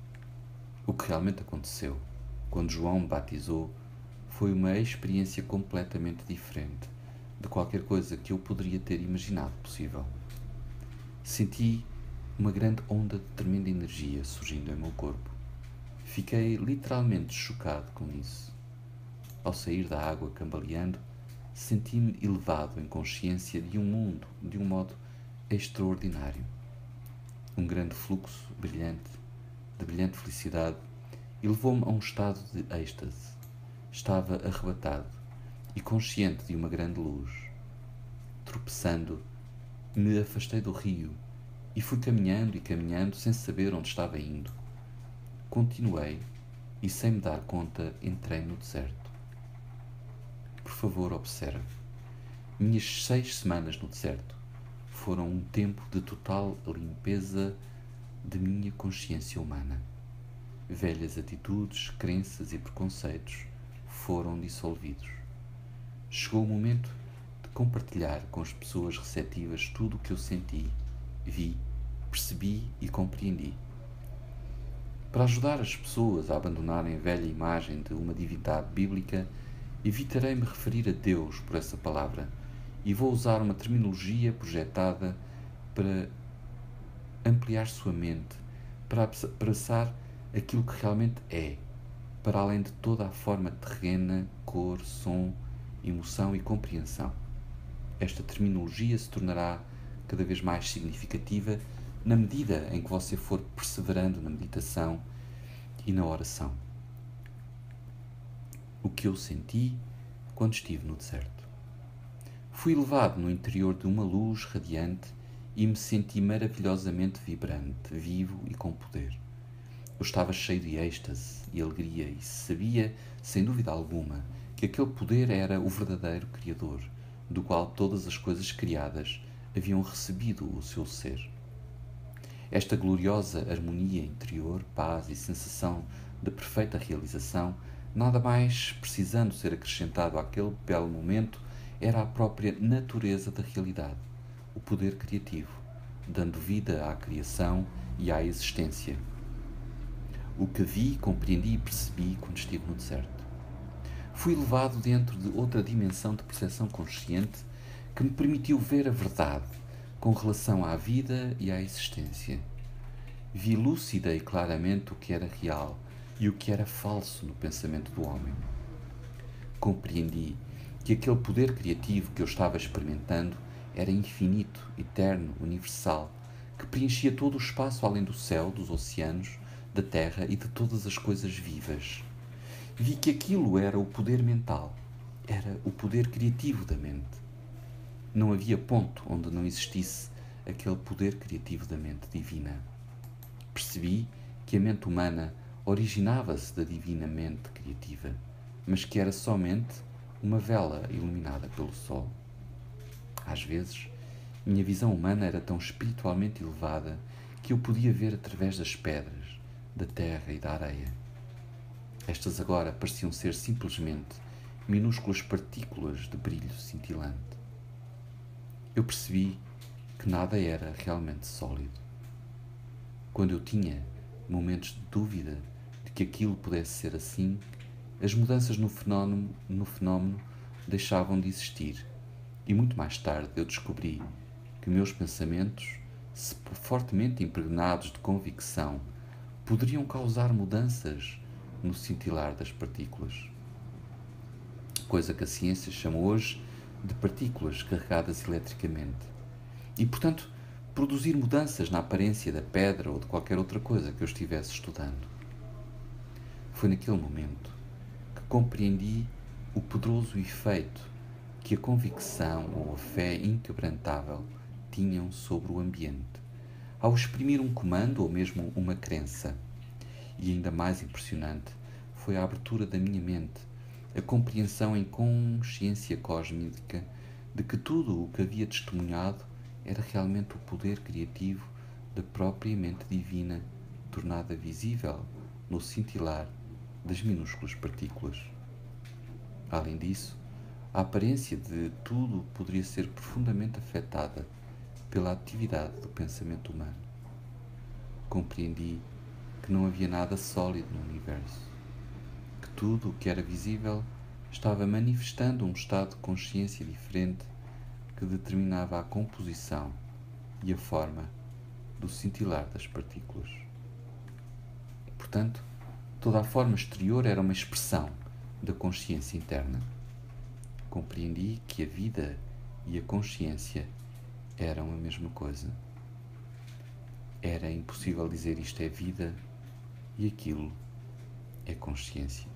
O que realmente aconteceu quando João me batizou foi uma experiência completamente diferente de qualquer coisa que eu poderia ter imaginado possível. Senti uma grande onda de tremenda energia surgindo em meu corpo. Fiquei literalmente chocado com isso. Ao sair da água cambaleando, senti-me elevado em consciência de um mundo de um modo extraordinário. Um grande fluxo brilhante, de brilhante felicidade, elevou-me a um estado de êxtase. Estava arrebatado e consciente de uma grande luz. Tropeçando, me afastei do rio e fui caminhando e caminhando sem saber onde estava indo. Continuei e, sem me dar conta, entrei no deserto. Por favor, observe. Minhas seis semanas no deserto foram um tempo de total limpeza de minha consciência humana. Velhas atitudes, crenças e preconceitos foram dissolvidos. Chegou o momento de compartilhar com as pessoas receptivas tudo o que eu senti, vi, percebi e compreendi. Para ajudar as pessoas a abandonarem a velha imagem de uma divindade bíblica, evitarei-me referir a Deus por essa palavra e vou usar uma terminologia projetada para ampliar sua mente, para abraçar aquilo que realmente é, para além de toda a forma terrena, cor, som, emoção e compreensão. Esta terminologia se tornará cada vez mais significativa na medida em que você for perseverando na meditação e na oração. O que eu senti quando estive no deserto. Fui levado no interior de uma luz radiante e me senti maravilhosamente vibrante, vivo e com poder. Eu estava cheio de êxtase e alegria e sabia, sem dúvida alguma, que aquele poder era o verdadeiro Criador, do qual todas as coisas criadas haviam recebido o seu ser. Esta gloriosa harmonia interior, paz e sensação de perfeita realização, nada mais precisando ser acrescentado àquele belo momento, era a própria natureza da realidade, o poder criativo, dando vida à criação e à existência. O que vi, compreendi e percebi quando estive no deserto. Fui levado dentro de outra dimensão de percepção consciente que me permitiu ver a verdade com relação à vida e à existência. Vi lúcida e claramente o que era real e o que era falso no pensamento do homem. Compreendi que aquele poder criativo que eu estava experimentando era infinito, eterno, universal, que preenchia todo o espaço além do céu, dos oceanos, da terra e de todas as coisas vivas. Vi que aquilo era o poder mental, era o poder criativo da mente. Não havia ponto onde não existisse aquele poder criativo da mente divina. Percebi que a mente humana originava-se da divina mente criativa, mas que era somente uma vela iluminada pelo sol. Às vezes, minha visão humana era tão espiritualmente elevada que eu podia ver através das pedras, da terra e da areia. Estas agora pareciam ser simplesmente minúsculas partículas de brilho cintilante. Eu percebi que nada era realmente sólido. Quando eu tinha momentos de dúvida de que aquilo pudesse ser assim, as mudanças no fenómeno, no fenómeno deixavam de existir, e muito mais tarde eu descobri que meus pensamentos, se fortemente impregnados de convicção, poderiam causar mudanças no cintilar das partículas. Coisa que a ciência chama hoje de partículas carregadas eletricamente. E, portanto, produzir mudanças na aparência da pedra ou de qualquer outra coisa que eu estivesse estudando. Foi naquele momento que compreendi o poderoso efeito que a convicção ou a fé inquebrantável tinham sobre o ambiente, ao exprimir um comando ou mesmo uma crença. E ainda mais impressionante foi a abertura da minha mente, a compreensão em consciência cósmica de que tudo o que havia testemunhado era realmente o poder criativo da própria mente divina, tornada visível no cintilar das minúsculas partículas. Além disso, a aparência de tudo poderia ser profundamente afetada pela atividade do pensamento humano. Compreendi que não havia nada sólido no universo, que tudo o que era visível estava manifestando um estado de consciência diferente que determinava a composição e a forma do cintilar das partículas. Portanto, toda a forma exterior era uma expressão da consciência interna. Compreendi que a vida e a consciência eram a mesma coisa. Era impossível dizer isto é vida e aquilo é consciência.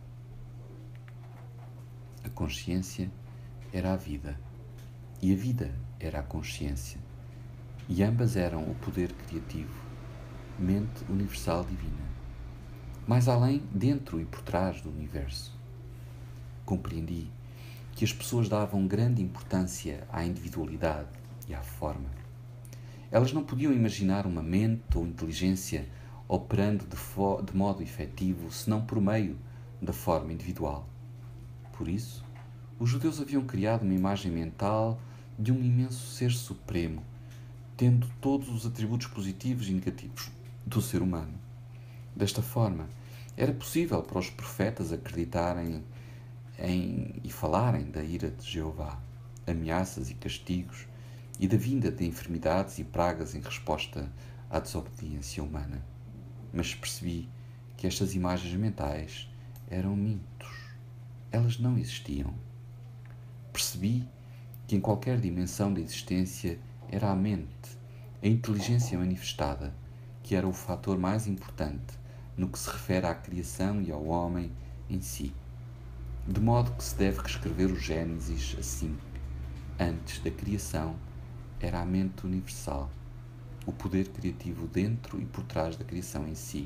A consciência era a vida e a vida era a consciência, e ambas eram o poder criativo, mente universal divina, mais além, dentro e por trás do universo. Compreendi que as pessoas davam grande importância à individualidade e à forma. Elas não podiam imaginar uma mente ou inteligência operando de, fo- de modo efetivo, senão por meio da forma individual. Por isso, os judeus haviam criado uma imagem mental de um imenso ser supremo, tendo todos os atributos positivos e negativos do ser humano. Desta forma, era possível para os profetas acreditarem em, e falarem da ira de Jeová, ameaças e castigos, e da vinda de enfermidades e pragas em resposta à desobediência humana. Mas percebi que estas imagens mentais eram mitos. Elas não existiam. Percebi que em qualquer dimensão da existência era a mente, a inteligência manifestada, que era o fator mais importante no que se refere à criação e ao homem em si. De modo que se deve reescrever o Gênesis assim: antes da criação era a mente universal, o poder criativo dentro e por trás da criação em si.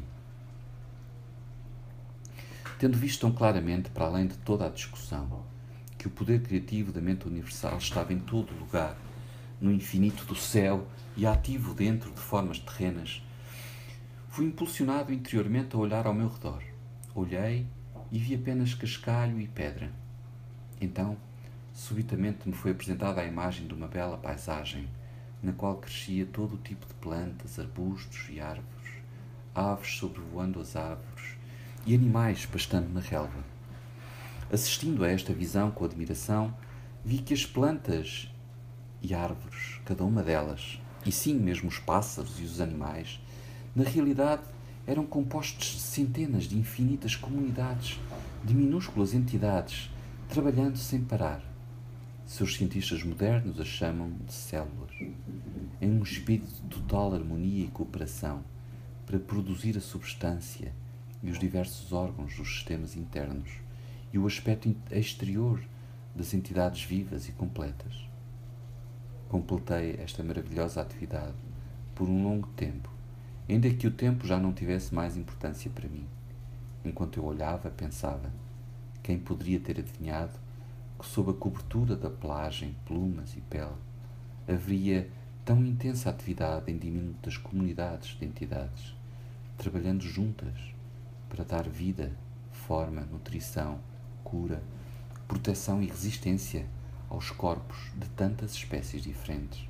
Tendo visto tão claramente, para além de toda a discussão, que o poder criativo da mente universal estava em todo lugar, no infinito do céu e ativo dentro de formas terrenas, fui impulsionado interiormente a olhar ao meu redor. Olhei e vi apenas cascalho e pedra. Então, subitamente me foi apresentada a imagem de uma bela paisagem, na qual crescia todo o tipo de plantas, arbustos e árvores, aves sobrevoando as árvores e animais pastando na relva. Assistindo a esta visão com admiração, vi que as plantas e árvores, cada uma delas, e sim mesmo os pássaros e os animais, na realidade eram compostos de centenas de infinitas comunidades, de minúsculas entidades, trabalhando sem parar. Seus cientistas modernos as chamam de células, em um espírito de total harmonia e cooperação, para produzir a substância e os diversos órgãos dos sistemas internos e o aspecto exterior das entidades vivas e completas. Completei esta maravilhosa atividade por um longo tempo ainda que o tempo já não tivesse mais importância para mim. Enquanto eu olhava, pensava: quem poderia ter adivinhado que sob a cobertura da pelagem, plumas e pele, haveria tão intensa atividade em diminutas comunidades de entidades, trabalhando juntas para dar vida, forma, nutrição, cura, proteção e resistência aos corpos de tantas espécies diferentes.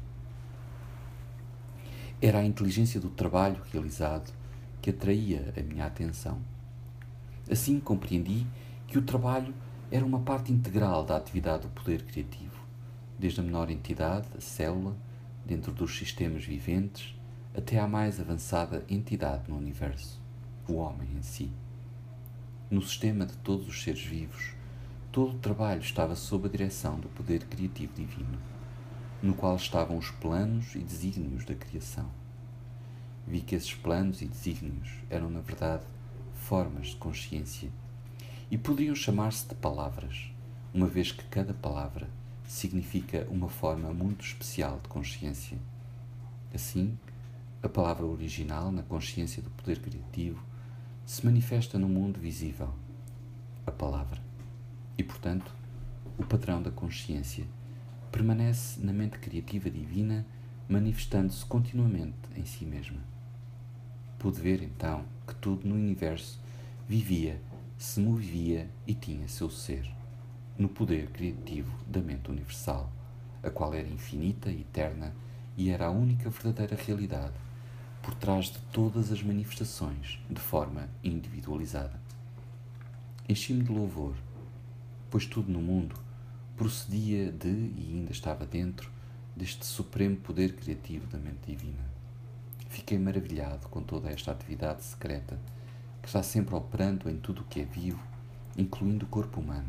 Era a inteligência do trabalho realizado que atraía a minha atenção. Assim compreendi que o trabalho era uma parte integral da atividade do poder criativo, desde a menor entidade, a célula, dentro dos sistemas viventes, até à mais avançada entidade no universo, o homem em si. No sistema de todos os seres vivos, todo o trabalho estava sob a direção do poder criativo divino, no qual estavam os planos e desígnios da criação. Vi que esses planos e desígnios eram, na verdade, formas de consciência e poderiam chamar-se de palavras, uma vez que cada palavra significa uma forma muito especial de consciência. Assim, a palavra original na consciência do poder criativo se manifesta no mundo visível, a palavra, e, portanto, o padrão da consciência permanece na mente criativa divina, manifestando-se continuamente em si mesma. Pude ver, então, que tudo no universo vivia, se movia e tinha seu ser, no poder criativo da mente universal, a qual era infinita e eterna e era a única verdadeira realidade, por trás de todas as manifestações, de forma individualizada. Enchi-me de louvor, pois tudo no mundo procedia de e ainda estava dentro deste supremo poder criativo da mente divina. Fiquei maravilhado com toda esta atividade secreta que está sempre operando em tudo o que é vivo, incluindo o corpo humano.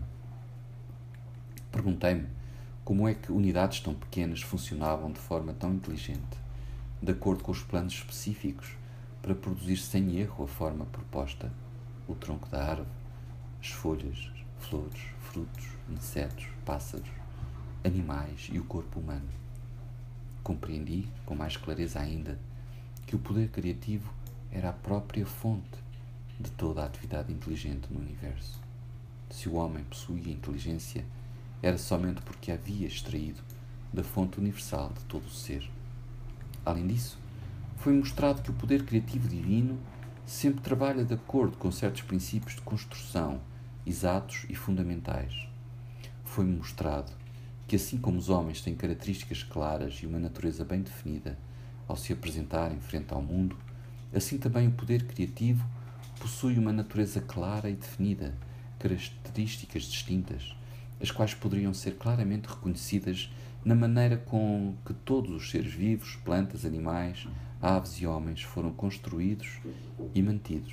Perguntei-me como é que unidades tão pequenas funcionavam de forma tão inteligente, de acordo com os planos específicos, para produzir sem erro a forma proposta, o tronco da árvore, as folhas, flores, frutos, insetos, pássaros, animais e o corpo humano. Compreendi, com mais clareza ainda, que o poder criativo era a própria fonte de toda a atividade inteligente no universo. Se o homem possuía inteligência, era somente porque a havia extraído da fonte universal de todo o ser. Além disso, foi mostrado que o poder criativo divino sempre trabalha de acordo com certos princípios de construção, exatos e fundamentais. Foi-me mostrado que, assim como os homens têm características claras e uma natureza bem definida ao se apresentarem frente ao mundo, assim também o poder criativo possui uma natureza clara e definida, características distintas, as quais poderiam ser claramente reconhecidas na maneira com que todos os seres vivos, plantas, animais, aves e homens foram construídos e mantidos.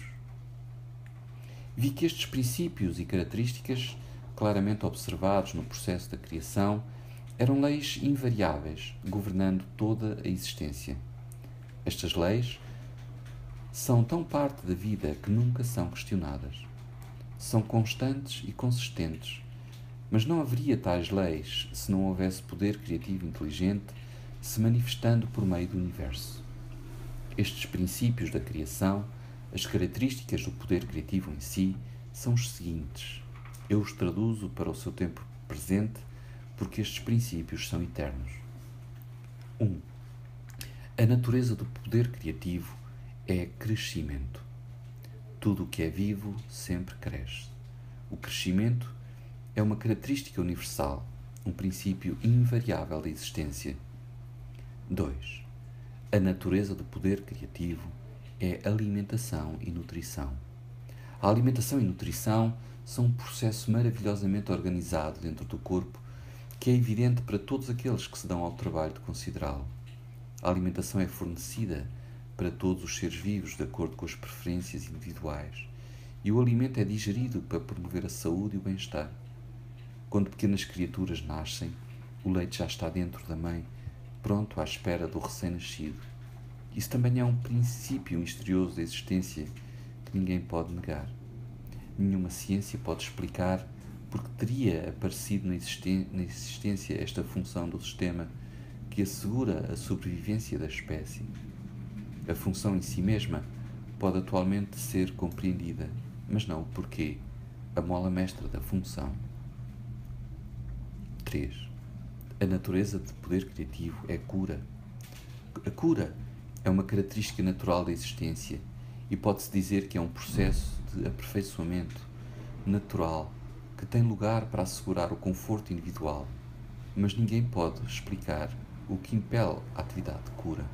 Vi que estes princípios e características, claramente observados no processo da criação, eram leis invariáveis, governando toda a existência. Estas leis são tão parte da vida que nunca são questionadas. São constantes e consistentes, mas não haveria tais leis se não houvesse poder criativo inteligente se manifestando por meio do universo. Estes princípios da criação, as características do poder criativo em si, são os seguintes. Eu os traduzo para o seu tempo presente porque estes princípios são eternos. um. A natureza do poder criativo é crescimento. Tudo o que é vivo sempre cresce. O crescimento é uma característica universal, um princípio invariável da existência. dois. A natureza do poder criativo é alimentação e nutrição. A alimentação e nutrição são um processo maravilhosamente organizado dentro do corpo que é evidente para todos aqueles que se dão ao trabalho de considerá-lo. A alimentação é fornecida para todos os seres vivos de acordo com as preferências individuais e o alimento é digerido para promover a saúde e o bem-estar. Quando pequenas criaturas nascem, o leite já está dentro da mãe, pronto à espera do recém-nascido. Isso também é um princípio misterioso da existência que ninguém pode negar. Nenhuma ciência pode explicar porque teria aparecido na existência esta função do sistema que assegura a sobrevivência da espécie. A função em si mesma pode atualmente ser compreendida, mas não o porquê, a mola mestra da função. três. A natureza de poder criativo é cura. A cura é uma característica natural da existência e pode-se dizer que é um processo de aperfeiçoamento natural que tem lugar para assegurar o conforto individual, mas ninguém pode explicar o que impele a atividade de cura.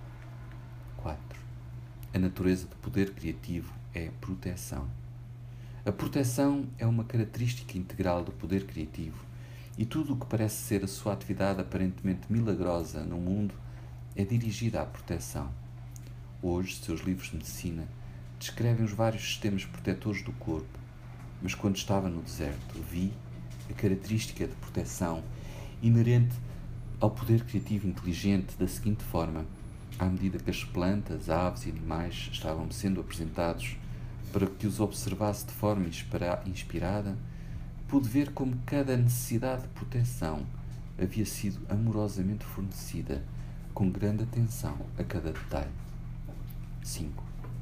quatro. A natureza de poder criativo é proteção. A proteção é uma característica integral do poder criativo e tudo o que parece ser a sua atividade aparentemente milagrosa no mundo é dirigida à proteção. Hoje, seus livros de medicina descrevem os vários sistemas protetores do corpo, mas quando estava no deserto, vi a característica de proteção inerente ao poder criativo inteligente da seguinte forma: à medida que as plantas, aves e animais estavam sendo apresentados para que os observasse de forma inspirada, pude ver como cada necessidade de proteção havia sido amorosamente fornecida, com grande atenção a cada detalhe. cinco.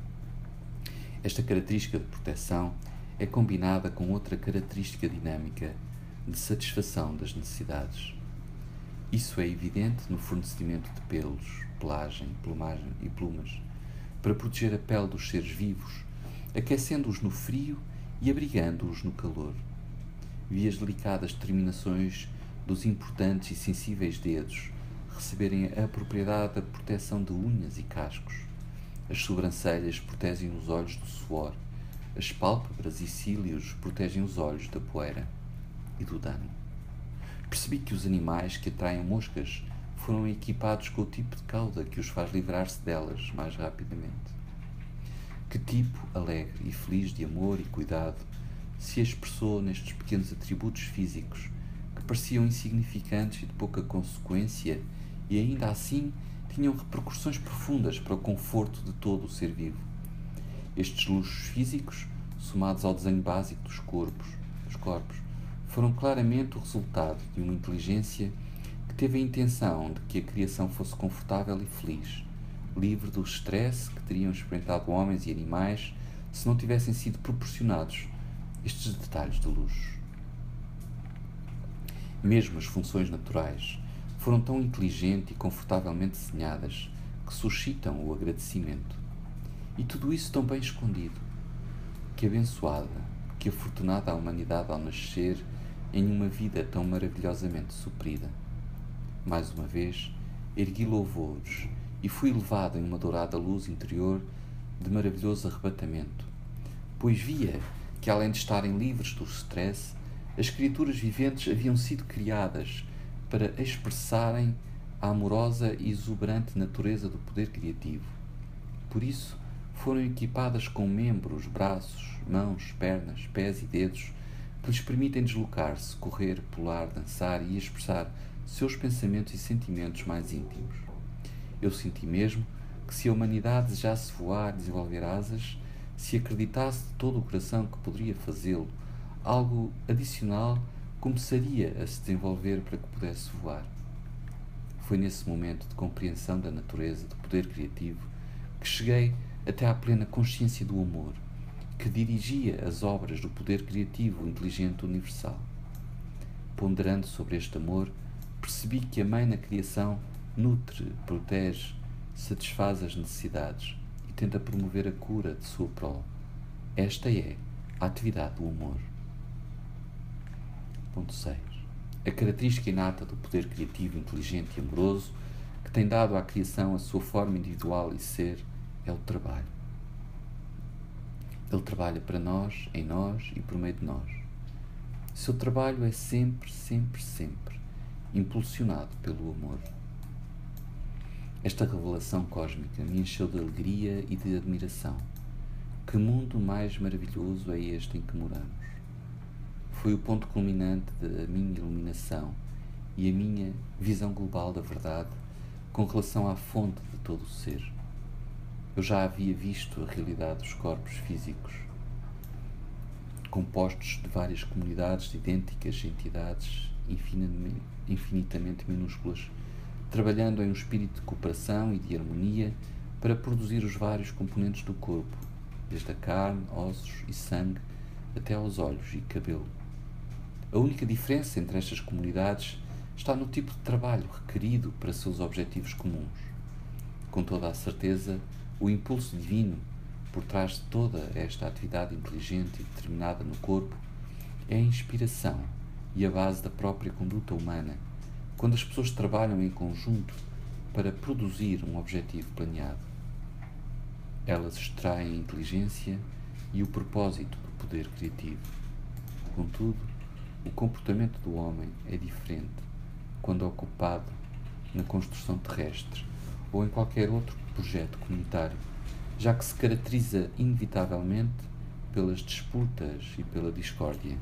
Esta característica de proteção é combinada com outra característica dinâmica de satisfação das necessidades. Isso é evidente no fornecimento de pelos, pelagem, plumagem e plumas, para proteger a pele dos seres vivos, aquecendo-os no frio e abrigando-os no calor. Vi as delicadas terminações dos importantes e sensíveis dedos receberem a propriedade da proteção de unhas e cascos. As sobrancelhas protegem os olhos do suor, as pálpebras e cílios protegem os olhos da poeira e do dano. Percebi que os animais que atraem moscas foram equipados com o tipo de cauda que os faz livrar-se delas mais rapidamente. Que tipo alegre e feliz de amor e cuidado se expressou nestes pequenos atributos físicos que pareciam insignificantes e de pouca consequência e ainda assim tinham repercussões profundas para o conforto de todo o ser vivo. Estes luxos físicos, somados ao desenho básico dos corpos, dos corpos, foram claramente o resultado de uma inteligência que teve a intenção de que a criação fosse confortável e feliz, livre do stress que teriam experimentado homens e animais se não tivessem sido proporcionados estes detalhes de luxo. Mesmo as funções naturais foram tão inteligente e confortavelmente desenhadas que suscitam o agradecimento. E tudo isso tão bem escondido. Que abençoada, que afortunada a humanidade ao nascer em uma vida tão maravilhosamente suprida. Mais uma vez, ergui louvores e fui levado em uma dourada luz interior de maravilhoso arrebatamento, pois via que, além de estarem livres do stress, as criaturas viventes haviam sido criadas para expressarem a amorosa e exuberante natureza do poder criativo. Por isso, foram equipadas com membros, braços, mãos, pernas, pés e dedos que lhes permitem deslocar-se, correr, pular, dançar e expressar seus pensamentos e sentimentos mais íntimos. Eu senti mesmo que, se a humanidade desejasse voar e desenvolver asas, se acreditasse de todo o coração que poderia fazê-lo, algo adicional começaria a se desenvolver para que pudesse voar. Foi nesse momento de compreensão da natureza do poder criativo que cheguei até à plena consciência do amor, que dirigia as obras do poder criativo inteligente universal. Ponderando sobre este amor, percebi que a Mãe na criação nutre, protege, satisfaz as necessidades e tenta promover a cura de sua prole. Esta é a atividade do amor. Ponto seis. A característica inata do poder criativo, inteligente e amoroso que tem dado à criação a sua forma individual e ser é o trabalho. Ele trabalha para nós, em nós e por meio de nós. Seu trabalho é sempre, sempre, sempre impulsionado pelo amor. Esta revelação cósmica me encheu de alegria e de admiração. Que mundo mais maravilhoso é este em que moramos? Foi o ponto culminante da minha iluminação e a minha visão global da verdade com relação à fonte de todo o ser. Eu já havia visto a realidade dos corpos físicos, compostos de várias comunidades de idênticas entidades infinitamente minúsculas, trabalhando em um espírito de cooperação e de harmonia para produzir os vários componentes do corpo, desde a carne, ossos e sangue, até aos olhos e cabelo. A única diferença entre estas comunidades está no tipo de trabalho requerido para seus objetivos comuns. Com toda a certeza, o impulso divino por trás de toda esta atividade inteligente e determinada no corpo é a inspiração e a base da própria conduta humana, quando as pessoas trabalham em conjunto para produzir um objetivo planeado. Elas extraem a inteligência e o propósito do poder criativo. Contudo, o comportamento do homem é diferente quando ocupado na construção terrestre ou em qualquer outro projeto comunitário, já que se caracteriza inevitavelmente pelas disputas e pela discórdia.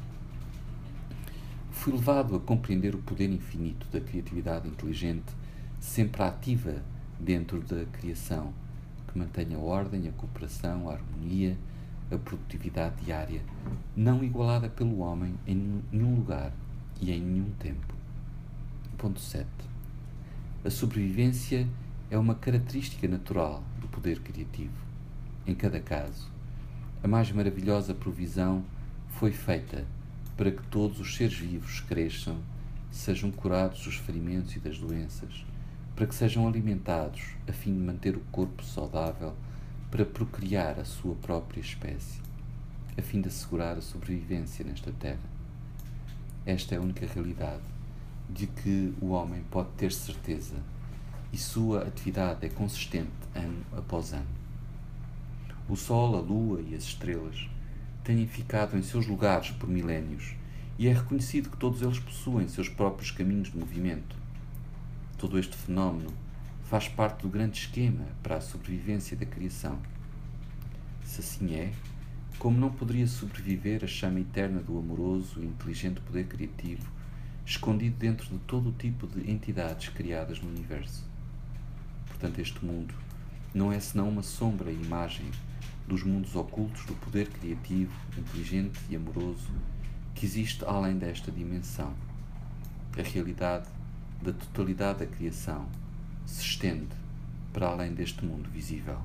Fui levado a compreender o poder infinito da criatividade inteligente, sempre ativa dentro da criação, que mantém a ordem, a cooperação, a harmonia, a produtividade diária, não igualada pelo homem em nenhum lugar e em nenhum tempo. Ponto sete. A sobrevivência é uma característica natural do poder criativo. Em cada caso, a mais maravilhosa provisão foi feita para que todos os seres vivos cresçam, sejam curados dos ferimentos e das doenças, para que sejam alimentados a fim de manter o corpo saudável para procriar a sua própria espécie, a fim de assegurar a sobrevivência nesta terra. Esta é a única realidade de que o homem pode ter certeza e sua atividade é consistente ano após ano. O Sol, a Lua e as estrelas têm ficado em seus lugares por milénios e é reconhecido que todos eles possuem seus próprios caminhos de movimento. Todo este fenómeno faz parte do grande esquema para a sobrevivência da criação. Se assim é, como não poderia sobreviver a chama eterna do amoroso e inteligente poder criativo, escondido dentro de todo o tipo de entidades criadas no universo? Portanto, este mundo não é senão uma sombra e imagem dos mundos ocultos do poder criativo, inteligente e amoroso que existe além desta dimensão. A realidade da totalidade da criação se estende para além deste mundo visível.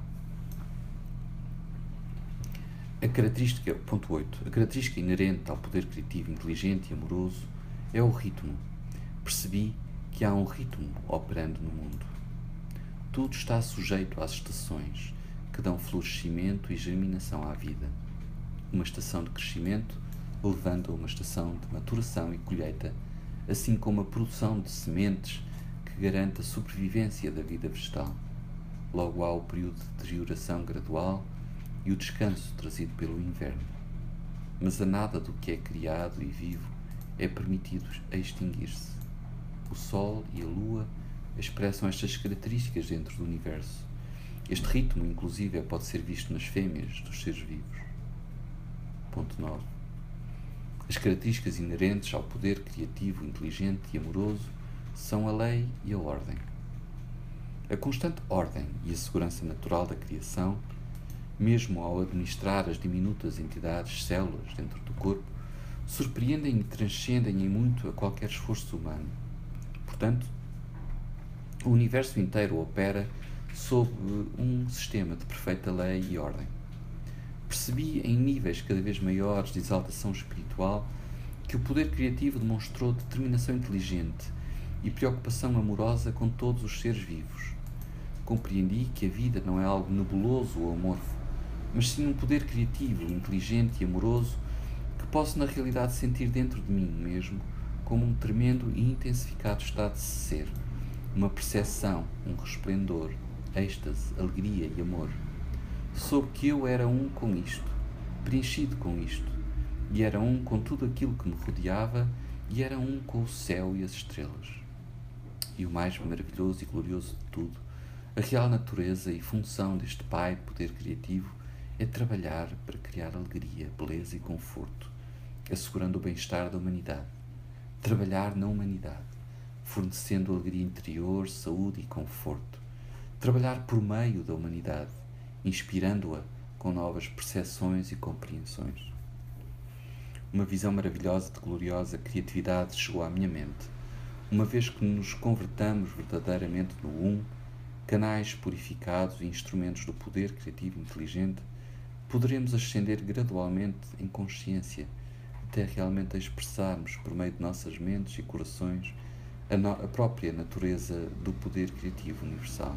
A característica, ponto oito, a característica inerente ao poder criativo, inteligente e amoroso é o ritmo. Percebi que há um ritmo operando no mundo. Tudo está sujeito às estações que dão florescimento e germinação à vida. Uma estação de crescimento levando a uma estação de maturação e colheita, assim como a produção de sementes que garante a sobrevivência da vida vegetal. Logo há o período de deterioração gradual e o descanso trazido pelo inverno. Mas a nada do que é criado e vivo é permitido extinguir-se. O Sol e a Lua expressam estas características dentro do universo. Este ritmo, inclusive, pode ser visto nas fêmeas dos seres vivos. Ponto nove. As características inerentes ao poder criativo, inteligente e amoroso são a lei e a ordem. A constante ordem e a segurança natural da criação, mesmo ao administrar as diminutas entidades, células dentro do corpo, surpreendem e transcendem em muito a qualquer esforço humano. Portanto, o universo inteiro opera sob um sistema de perfeita lei e ordem. Percebi em níveis cada vez maiores de exaltação espiritual que o poder criativo demonstrou determinação inteligente e preocupação amorosa com todos os seres vivos. Compreendi que a vida não é algo nebuloso ou amorfo, mas sim um poder criativo, inteligente e amoroso que posso na realidade sentir dentro de mim mesmo como um tremendo e intensificado estado de ser, uma percepção, um resplendor, êxtase, alegria e amor. Soube que eu era um com isto, preenchido com isto, e era um com tudo aquilo que me rodeava, e era um com o céu e as estrelas. E o mais maravilhoso e glorioso de tudo, a real natureza e função deste Pai de poder criativo é trabalhar para criar alegria, beleza e conforto, assegurando o bem-estar da humanidade. Trabalhar na humanidade, fornecendo alegria interior, saúde e conforto. Trabalhar por meio da humanidade, inspirando-a com novas percepções e compreensões. Uma visão maravilhosa de gloriosa criatividade chegou à minha mente, uma vez que nos convertamos verdadeiramente no Um, canais purificados e instrumentos do poder criativo inteligente, poderemos ascender gradualmente em consciência até realmente expressarmos por meio de nossas mentes e corações a, no- a própria natureza do poder criativo universal.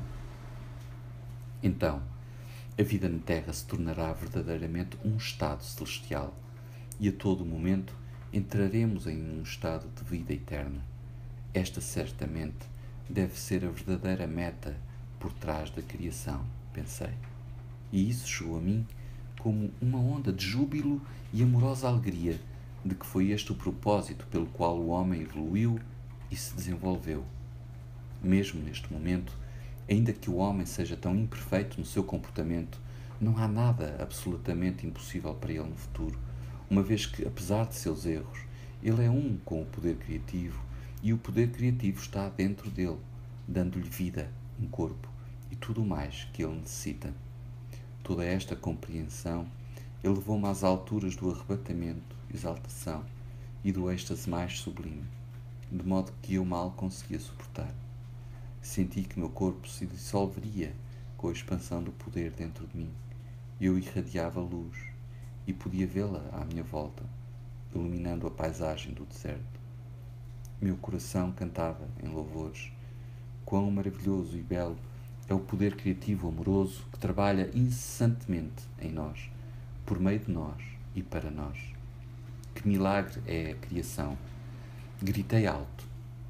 Então, a vida na Terra se tornará verdadeiramente um estado celestial e a todo momento entraremos em um estado de vida eterna. Esta certamente deve ser a verdadeira meta por trás da criação, pensei. E isso chegou a mim como uma onda de júbilo e amorosa alegria de que foi este o propósito pelo qual o homem evoluiu e se desenvolveu. Mesmo neste momento, ainda que o homem seja tão imperfeito no seu comportamento, não há nada absolutamente impossível para ele no futuro, uma vez que, apesar de seus erros, ele é um com o poder criativo e o poder criativo está dentro dele, dando-lhe vida, um corpo e tudo o mais que ele necessita. Toda esta compreensão elevou-me às alturas do arrebatamento, exaltação e do êxtase mais sublime, de modo que eu mal conseguia suportar. Senti que meu corpo se dissolveria com a expansão do poder dentro de mim. Eu irradiava luz e podia vê-la à minha volta, iluminando a paisagem do deserto. Meu coração cantava em louvores. Quão maravilhoso e belo é o poder criativo amoroso que trabalha incessantemente em nós, por meio de nós e para nós. Que milagre é a criação! Gritei alto.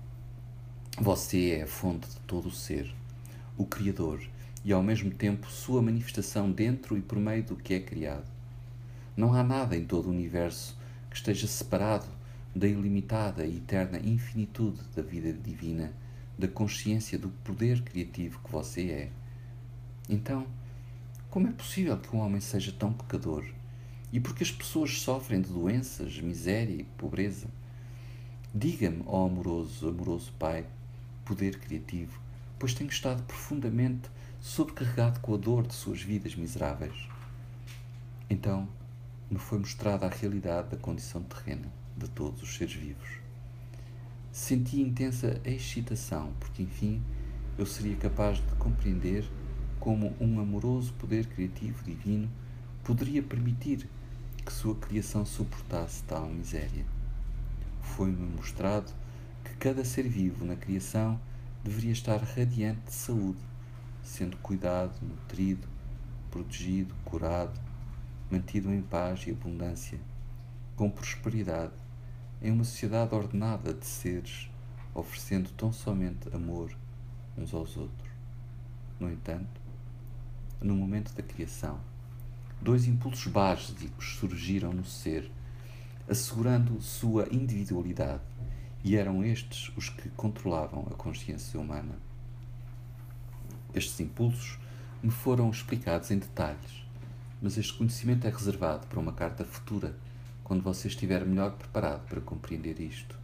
Você é a fonte de todo o ser, o Criador, e ao mesmo tempo sua manifestação dentro e por meio do que é criado. Não há nada em todo o universo que esteja separado da ilimitada e eterna infinitude da vida divina, da consciência do poder criativo que você é. Então, como é possível que um homem seja tão pecador? E por que as pessoas sofrem de doenças, miséria e pobreza? Diga-me, ó amoroso, amoroso Pai, poder criativo, pois tenho estado profundamente sobrecarregado com a dor de suas vidas miseráveis. Então, me foi mostrada a realidade da condição terrena de todos os seres vivos. Senti intensa excitação, porque, enfim, eu seria capaz de compreender como um amoroso poder criativo divino poderia permitir que sua criação suportasse tal miséria. Foi-me mostrado que cada ser vivo na criação deveria estar radiante de saúde, sendo cuidado, nutrido, protegido, curado, mantido em paz e abundância, com prosperidade, em uma sociedade ordenada de seres, oferecendo tão somente amor uns aos outros. No entanto, no momento da criação, dois impulsos básicos surgiram no ser, assegurando sua individualidade, e eram estes os que controlavam a consciência humana. Estes impulsos me foram explicados em detalhes, mas este conhecimento é reservado para uma carta futura, quando você estiver melhor preparado para compreender isto.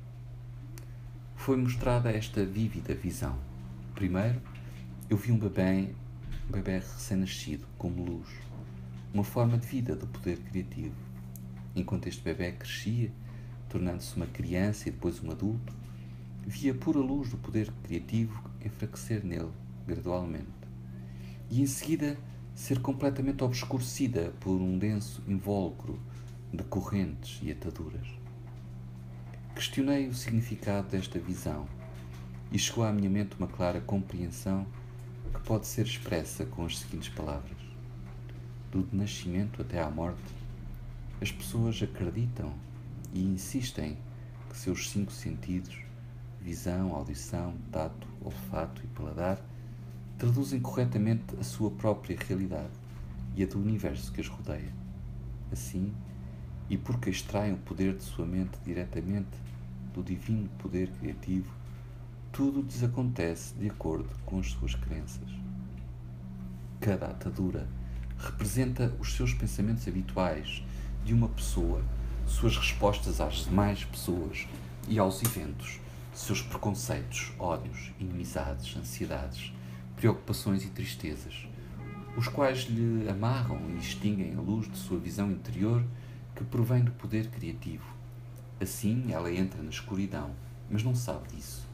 Foi mostrada esta vívida visão. Primeiro, eu vi um bebê, um bebê recém-nascido, como luz, uma forma de vida do poder criativo. Enquanto este bebê crescia, tornando-se uma criança e depois um adulto, via a pura luz do poder criativo enfraquecer nele, gradualmente, e em seguida ser completamente obscurecida por um denso invólucro de correntes e ataduras. Questionei o significado desta visão e chegou à minha mente uma clara compreensão que pode ser expressa com as seguintes palavras. Do nascimento até à morte, as pessoas acreditam e insistem que seus cinco sentidos, visão, audição, tato, olfato e paladar, traduzem corretamente a sua própria realidade e a do universo que as rodeia. Assim, e porque extraem o poder de sua mente diretamente do divino poder criativo, tudo lhes acontece de acordo com as suas crenças. Cada atadura representa os seus pensamentos habituais de uma pessoa, suas respostas às demais pessoas e aos eventos, seus preconceitos, ódios, inimizades, ansiedades, preocupações e tristezas, os quais lhe amarram e extinguem a luz de sua visão interior que provém do poder criativo. Assim, ela entra na escuridão, mas não sabe disso.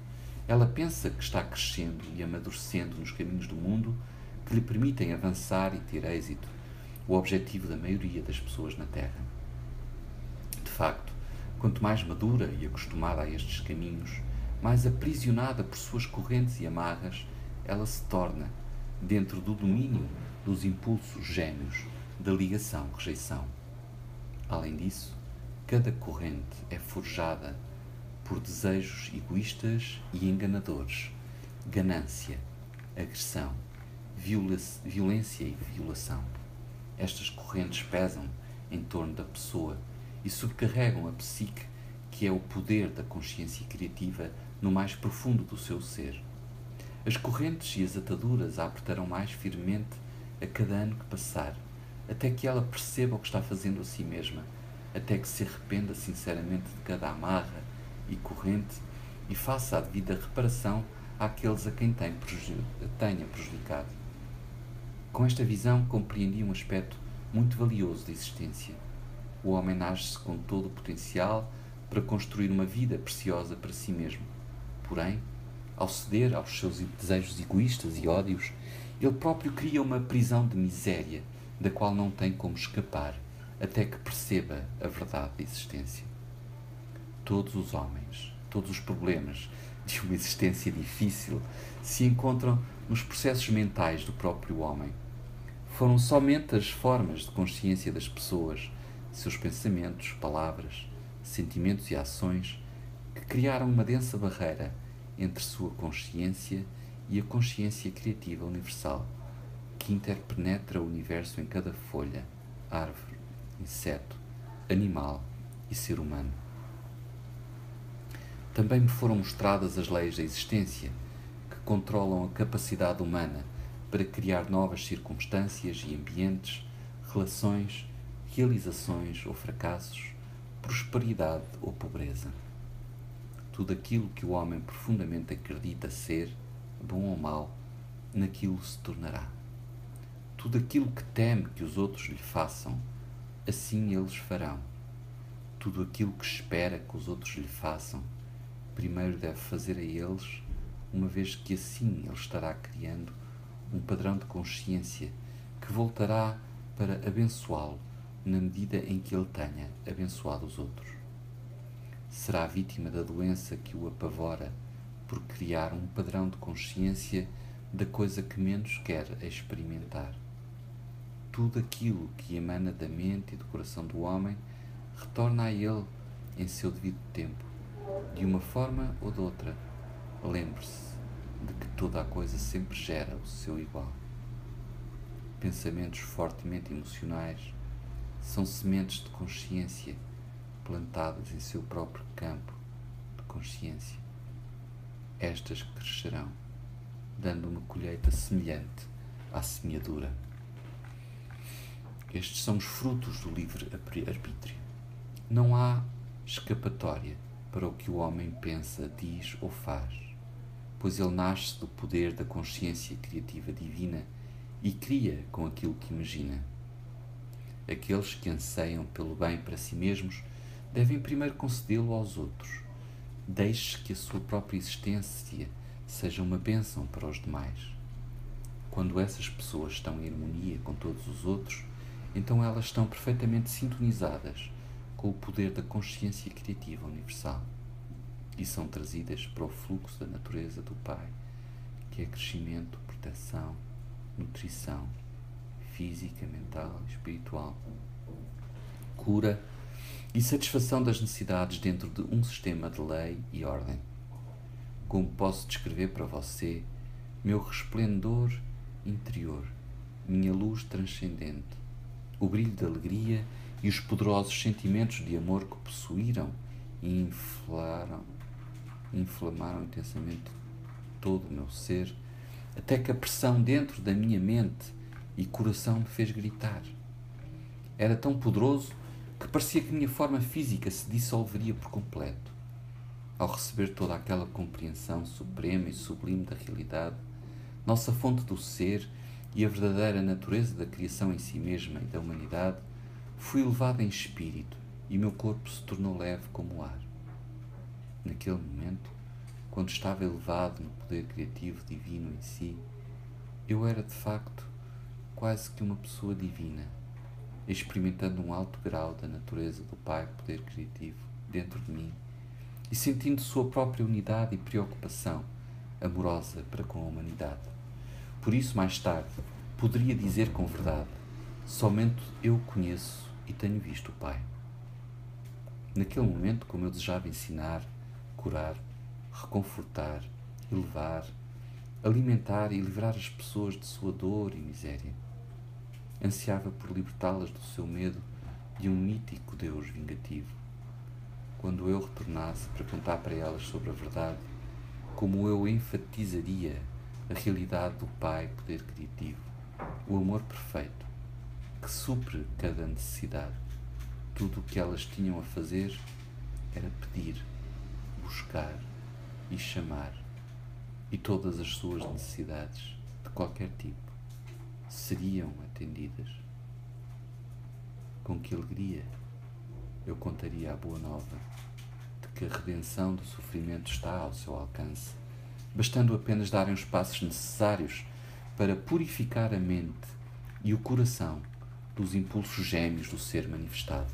Ela pensa que está crescendo e amadurecendo nos caminhos do mundo que lhe permitem avançar e ter êxito, o objetivo da maioria das pessoas na Terra. De facto, quanto mais madura e acostumada a estes caminhos, mais aprisionada por suas correntes e amarras ela se torna, dentro do domínio dos impulsos gêmeos da ligação-rejeição. Além disso, cada corrente é forjada por desejos egoístas e enganadores, ganância, agressão, violência e violação. Estas correntes pesam em torno da pessoa e subcarregam a psique, que é o poder da consciência criativa no mais profundo do seu ser. As correntes e as ataduras a apertarão mais firmemente a cada ano que passar, até que ela perceba o que está fazendo a si mesma, até que se arrependa sinceramente de cada amarra e corrente e faça a devida reparação àqueles a quem tem preju- tenha prejudicado. Com esta visão compreendi um aspecto muito valioso da existência. O homem nasce com todo o potencial para construir uma vida preciosa para si mesmo. Porém, ao ceder aos seus desejos egoístas e ódios, ele próprio cria uma prisão de miséria, da qual não tem como escapar, até que perceba a verdade da existência. Todos os homens, todos os problemas de uma existência difícil se encontram nos processos mentais do próprio homem. Foram somente as formas de consciência das pessoas, seus pensamentos, palavras, sentimentos e ações, que criaram uma densa barreira entre sua consciência e a consciência criativa universal, que interpenetra o universo em cada folha, árvore, inseto, animal e ser humano. Também me foram mostradas as leis da existência, que controlam a capacidade humana para criar novas circunstâncias e ambientes, relações, realizações ou fracassos, prosperidade ou pobreza. Tudo aquilo que o homem profundamente acredita ser, bom ou mau, naquilo se tornará. Tudo aquilo que teme que os outros lhe façam, assim eles farão. Tudo aquilo que espera que os outros lhe façam, primeiro deve fazer a eles, uma vez que assim ele estará criando um padrão de consciência que voltará para abençoá-lo na medida em que ele tenha abençoado os outros. Será vítima da doença que o apavora por criar um padrão de consciência da coisa que menos quer experimentar. Tudo aquilo que emana da mente e do coração do homem retorna a ele em seu devido tempo, de uma forma ou de outra. Lembre-se de que toda a coisa sempre gera o seu igual. Pensamentos fortemente emocionais são sementes de consciência plantadas em seu próprio campo de consciência. Estas crescerão, dando uma colheita semelhante à semeadura. Estes são os frutos do livre-arbítrio. Não há escapatória para o que o homem pensa, diz ou faz, pois ele nasce do poder da consciência criativa divina e cria com aquilo que imagina. Aqueles que anseiam pelo bem para si mesmos devem primeiro concedê-lo aos outros. Deixe que a sua própria existência seja uma bênção para os demais. Quando essas pessoas estão em harmonia com todos os outros, então elas estão perfeitamente sintonizadas com o poder da consciência criativa universal e são trazidas para o fluxo da natureza do Pai, que é crescimento, proteção, nutrição física, mental e espiritual, cura e satisfação das necessidades dentro de um sistema de lei e ordem. Como posso descrever para você meu resplendor interior, minha luz transcendente, o brilho da alegria e os poderosos sentimentos de amor que possuíram e inflaram, inflamaram intensamente todo o meu ser, até que a pressão dentro da minha mente e coração me fez gritar. Era tão poderoso que parecia que a minha forma física se dissolveria por completo. Ao receber toda aquela compreensão suprema e sublime da realidade, nossa fonte do ser e a verdadeira natureza da criação em si mesma e da humanidade, fui elevado em espírito e meu corpo se tornou leve como o ar. Naquele momento, quando estava elevado no poder criativo divino em si, eu era de facto quase que uma pessoa divina, experimentando um alto grau da natureza do Pai poder criativo dentro de mim e sentindo sua própria unidade e preocupação amorosa para com a humanidade. Por isso, mais tarde, poderia dizer com verdade: somente eu conheço e tenho visto o Pai. Naquele momento, como eu desejava ensinar, curar, reconfortar, elevar, alimentar e livrar as pessoas de sua dor e miséria, ansiava por libertá-las do seu medo de um mítico Deus vingativo. Quando eu retornasse para contar para elas sobre a verdade, como eu enfatizaria a realidade do Pai poder criativo, o amor perfeito, que supre cada necessidade. Tudo o que elas tinham a fazer era pedir, buscar e chamar, e todas as suas necessidades, de qualquer tipo, seriam atendidas. Com que alegria eu contaria a boa nova de que a redenção do sofrimento está ao seu alcance, bastando apenas darem os passos necessários para purificar a mente e o coração dos impulsos gêmeos do ser manifestado.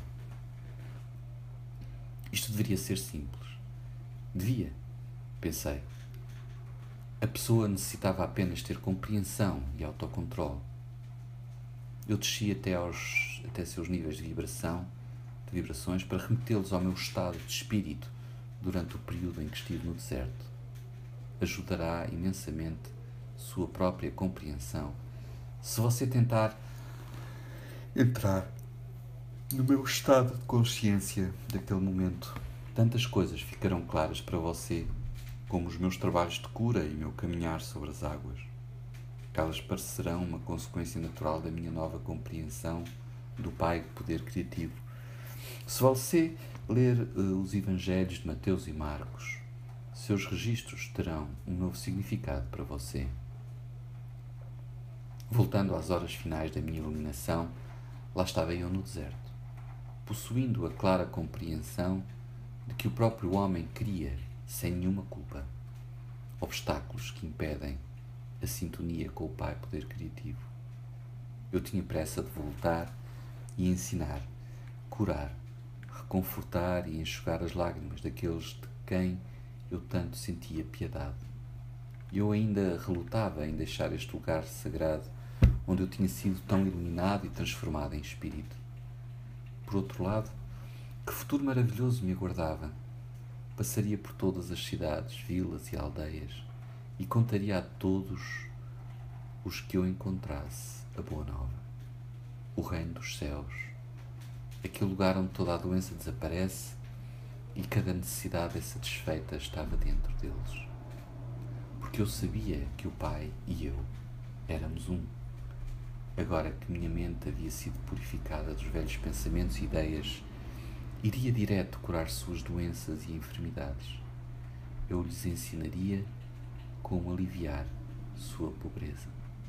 Isto deveria ser simples. Devia, pensei. A pessoa necessitava apenas ter compreensão e autocontrole. Eu desci até, aos, até seus níveis de vibração, de vibrações, para remetê-los ao meu estado de espírito durante o período em que estive no deserto. Ajudará imensamente sua própria compreensão se você tentar entrar no meu estado de consciência daquele momento. Tantas coisas ficarão claras para você, como os meus trabalhos de cura e meu caminhar sobre as águas. Elas parecerão uma consequência natural da minha nova compreensão do Pai poder criativo. Se você ler uh, os Evangelhos de Mateus e Marcos, seus registros terão um novo significado para você. Voltando às horas finais da minha iluminação, lá estava eu no deserto, possuindo a clara compreensão de que o próprio homem cria sem nenhuma culpa obstáculos que impedem a sintonia com o Pai poder criativo. Eu tinha pressa de voltar e ensinar, curar, reconfortar e enxugar as lágrimas daqueles de quem eu tanto sentia piedade. Eu ainda relutava em deixar este lugar sagrado onde eu tinha sido tão iluminado e transformado em espírito. Por outro lado, que futuro maravilhoso me aguardava. Passaria por todas as cidades, vilas e aldeias e contaria a todos os que eu encontrasse a boa nova. O reino dos céus, aquele lugar onde toda a doença desaparece e cada necessidade é satisfeita, estava dentro deles. Porque eu sabia que o Pai e eu éramos um. Agora que minha mente havia sido purificada dos velhos pensamentos e ideias, iria direto curar suas doenças e enfermidades. Eu lhes ensinaria como aliviar sua pobreza.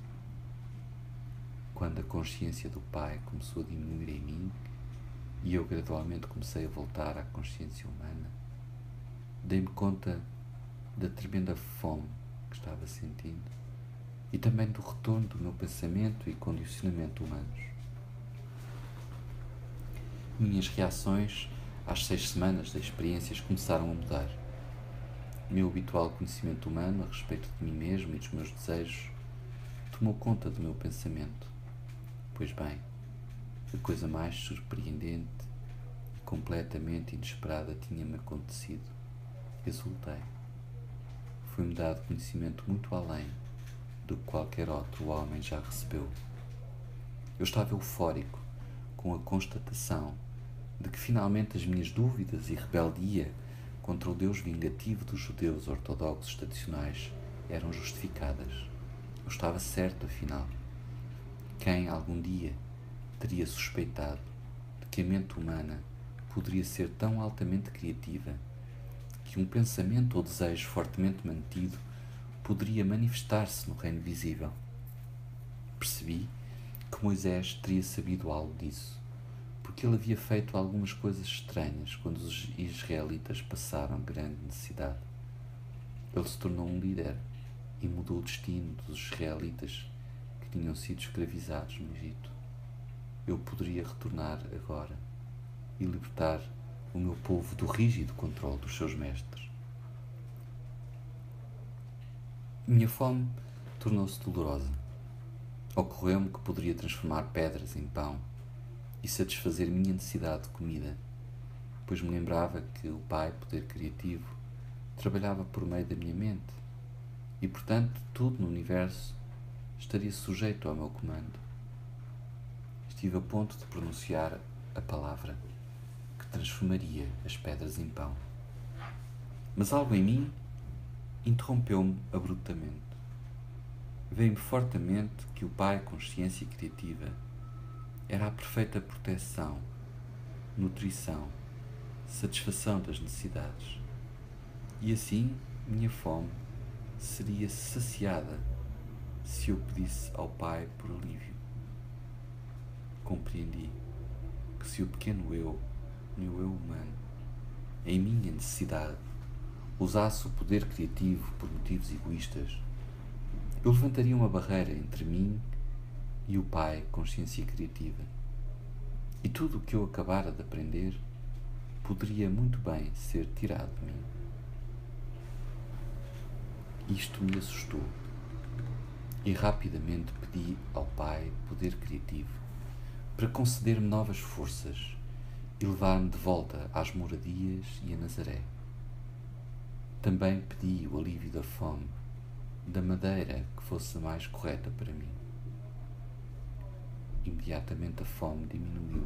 Quando a consciência do Pai começou a diminuir em mim e eu gradualmente comecei a voltar à consciência humana, dei-me conta da tremenda fome que estava sentindo e também do retorno do meu pensamento e condicionamento humanos. Minhas reações às seis semanas de experiências começaram a mudar. O meu habitual conhecimento humano a respeito de mim mesmo e dos meus desejos tomou conta do meu pensamento. Pois bem, a coisa mais surpreendente e completamente inesperada tinha-me acontecido. Exultei. Foi-me dado conhecimento muito além do que qualquer outro homem já recebeu. Eu estava eufórico com a constatação de que finalmente as minhas dúvidas e rebeldia contra o Deus vingativo dos judeus ortodoxos tradicionais eram justificadas. Eu estava certo, afinal. Quem algum dia teria suspeitado de que a mente humana poderia ser tão altamente criativa que um pensamento ou desejo fortemente mantido poderia manifestar-se no reino visível? Percebi que Moisés teria sabido algo disso, porque ele havia feito algumas coisas estranhas quando os israelitas passaram grande necessidade. Ele se tornou um líder e mudou o destino dos israelitas que tinham sido escravizados no Egito. Eu poderia retornar agora e libertar o meu povo do rígido controle dos seus mestres. Minha fome tornou-se dolorosa. Ocorreu-me que poderia transformar pedras em pão e satisfazer minha necessidade de comida, pois me lembrava que o Pai, poder criativo, trabalhava por meio da minha mente e, portanto, tudo no universo estaria sujeito ao meu comando. Estive a ponto de pronunciar a palavra que transformaria as pedras em pão. Mas algo em mim interrompeu-me abruptamente. Veio-me fortemente que o Pai, consciência criativa, era a perfeita proteção, nutrição, satisfação das necessidades. E assim, minha fome seria saciada se eu pedisse ao Pai por alívio. Compreendi que se o pequeno eu, meu eu humano, em minha necessidade, usasse o poder criativo por motivos egoístas, eu levantaria uma barreira entre mim e o Pai, consciência criativa. E tudo o que eu acabara de aprender poderia muito bem ser tirado de mim. Isto me assustou e rapidamente pedi ao Pai, poder criativo, para conceder-me novas forças e levar-me de volta às moradias e a Nazaré. Também pedi o alívio da fome, da maneira que fosse a mais correta para mim. Imediatamente a fome diminuiu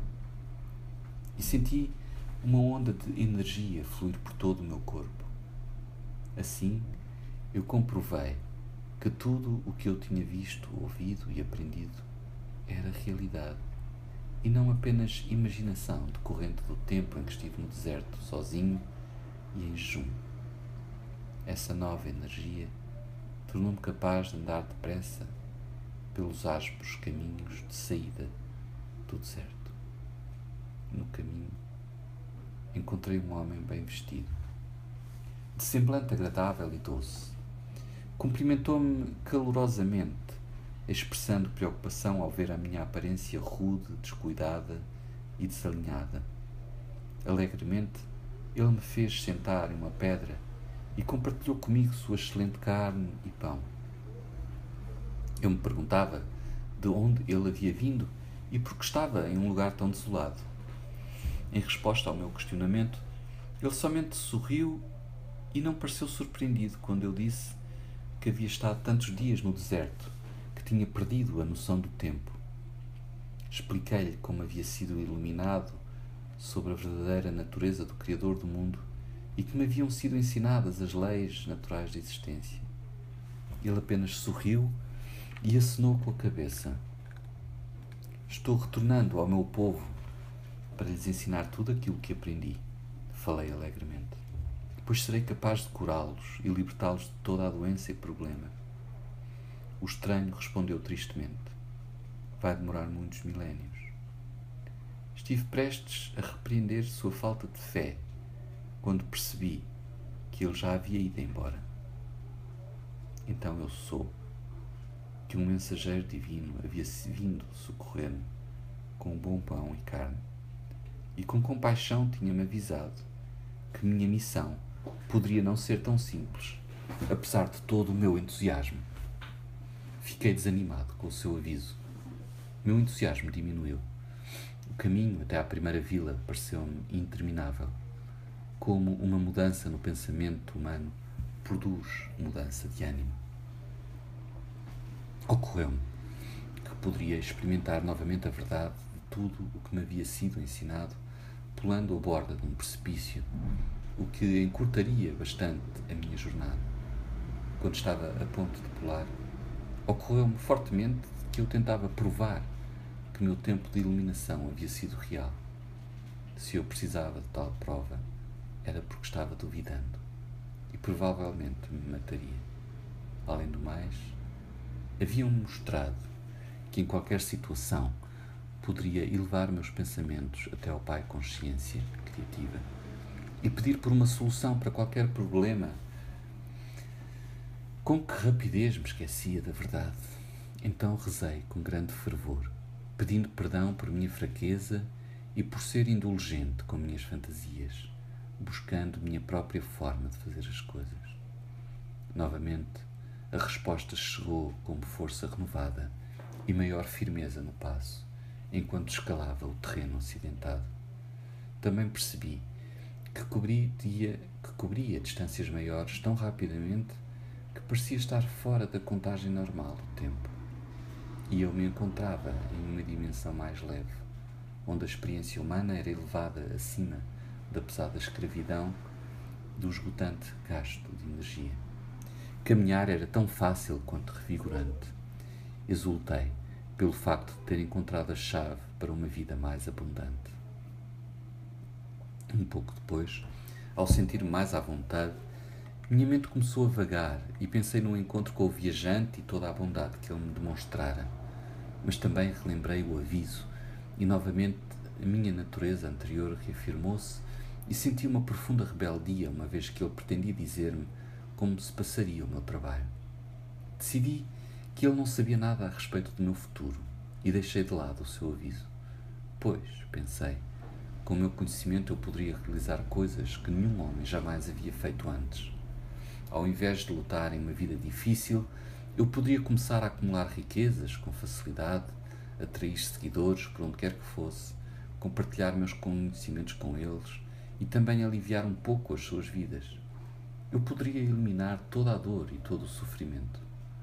e senti uma onda de energia fluir por todo o meu corpo. Assim, eu comprovei que tudo o que eu tinha visto, ouvido e aprendido era realidade e não apenas imaginação decorrente do tempo em que estive no deserto, sozinho e em jejum. Essa nova energia tornou-me capaz de andar depressa pelos ásperos caminhos de saída do deserto. No caminho, encontrei um homem bem vestido, de semblante agradável e doce. Cumprimentou-me calorosamente, expressando preocupação ao ver a minha aparência rude, descuidada e desalinhada. Alegremente, ele me fez sentar em uma pedra e compartilhou comigo sua excelente carne e pão. Eu me perguntava de onde ele havia vindo e por que estava em um lugar tão desolado. Em resposta ao meu questionamento, ele somente sorriu e não pareceu surpreendido quando eu disse que havia estado tantos dias no deserto que tinha perdido a noção do tempo. Expliquei-lhe como havia sido iluminado sobre a verdadeira natureza do Criador do mundo e que me haviam sido ensinadas as leis naturais da existência. Ele apenas sorriu e acenou com a cabeça. Estou retornando ao meu povo para lhes ensinar tudo aquilo que aprendi, falei alegremente, pois serei capaz de curá-los e libertá-los de toda a doença e problema. O estranho respondeu tristemente: vai demorar muitos milénios. Estive prestes a repreender sua falta de fé quando percebi que ele já havia ido embora. Então eu soube que um mensageiro divino havia vindo socorrer-me com um bom pão e carne, e com compaixão tinha-me avisado que minha missão poderia não ser tão simples, apesar de todo o meu entusiasmo. Fiquei desanimado com o seu aviso. Meu entusiasmo diminuiu. O caminho até à primeira vila pareceu-me interminável. Como uma mudança no pensamento humano produz mudança de ânimo. Ocorreu-me que poderia experimentar novamente a verdade de tudo o que me havia sido ensinado, pulando a borda de um precipício, o que encurtaria bastante a minha jornada. Quando estava a ponto de pular, ocorreu-me fortemente que eu tentava provar que o meu tempo de iluminação havia sido real. Se eu precisava de tal prova, era porque estava duvidando e provavelmente me mataria. Além do mais, haviam-me mostrado que em qualquer situação poderia elevar meus pensamentos até ao Pai Consciência Criativa e pedir por uma solução para qualquer problema Com que rapidez me esquecia da verdade. Então rezei com grande fervor, pedindo perdão por minha fraqueza e por ser indulgente com minhas fantasias, buscando minha própria forma de fazer as coisas. Novamente, a resposta chegou com força renovada e maior firmeza no passo, enquanto escalava o terreno acidentado. Também percebi que cobria, que cobria distâncias maiores tão rapidamente que parecia estar fora da contagem normal do tempo. E eu me encontrava em uma dimensão mais leve, onde a experiência humana era elevada acima da pesada escravidão do esgotante gasto de energia. Caminhar era tão fácil quanto revigorante. Exultei pelo facto de ter encontrado a chave para uma vida mais abundante. Um pouco depois, ao sentir-me mais à vontade, minha mente começou a vagar e pensei no encontro com o viajante e toda a bondade que ele me demonstrara. Mas também relembrei o aviso e novamente a minha natureza anterior reafirmou-se e senti uma profunda rebeldia uma vez que ele pretendia dizer-me como se passaria o meu trabalho. Decidi que ele não sabia nada a respeito do meu futuro e deixei de lado o seu aviso. Pois, pensei, com o meu conhecimento eu poderia realizar coisas que nenhum homem jamais havia feito antes. Ao invés de lutar em uma vida difícil, eu poderia começar a acumular riquezas com facilidade, atrair seguidores por onde quer que fosse, compartilhar meus conhecimentos com eles e também aliviar um pouco as suas vidas. Eu poderia eliminar toda a dor e todo o sofrimento.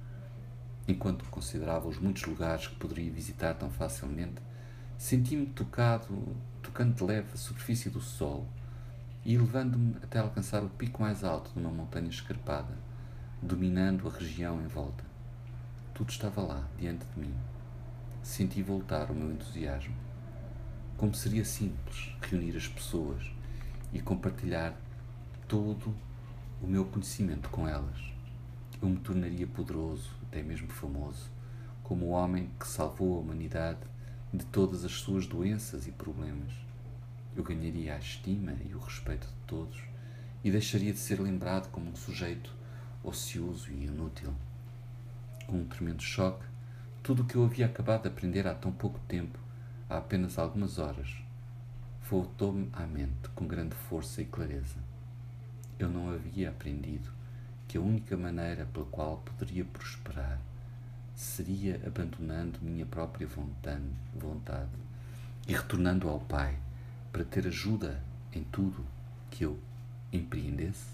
Enquanto considerava os muitos lugares que poderia visitar tão facilmente, senti-me tocado, tocando de leve a superfície do sol e elevando-me até alcançar o pico mais alto de uma montanha escarpada, dominando a região em volta. Tudo estava lá, diante de mim. Senti voltar o meu entusiasmo. Como seria simples reunir as pessoas e compartilhar todo o meu conhecimento com elas. Eu me tornaria poderoso, até mesmo famoso, como o homem que salvou a humanidade de todas as suas doenças e problemas. Eu ganharia a estima e o respeito de todos e deixaria de ser lembrado como um sujeito ocioso e inútil. Com um tremendo choque, tudo o que eu havia acabado de aprender há tão pouco tempo, há apenas algumas horas, voltou-me à mente com grande força e clareza. Eu não havia aprendido que a única maneira pela qual poderia prosperar seria abandonando minha própria vontade e retornando ao Pai para ter ajuda em tudo que eu empreendesse.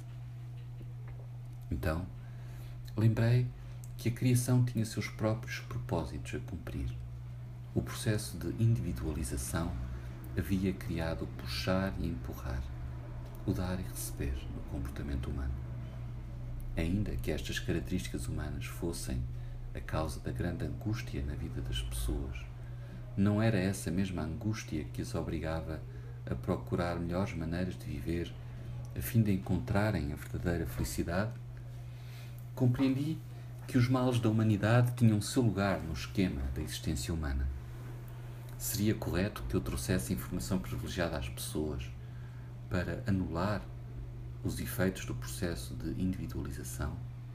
Então, lembrei que a criação tinha seus próprios propósitos a cumprir. O processo de individualização havia criado o puxar e empurrar, o dar e receber no comportamento humano. Ainda que estas características humanas fossem a causa da grande angústia na vida das pessoas, não era essa mesma angústia que as obrigava a procurar melhores maneiras de viver a fim de encontrarem a verdadeira felicidade? Compreendi que os males da humanidade tinham seu lugar no esquema da existência humana. Seria correto que eu trouxesse informação privilegiada às pessoas para anular os efeitos do processo de individualização?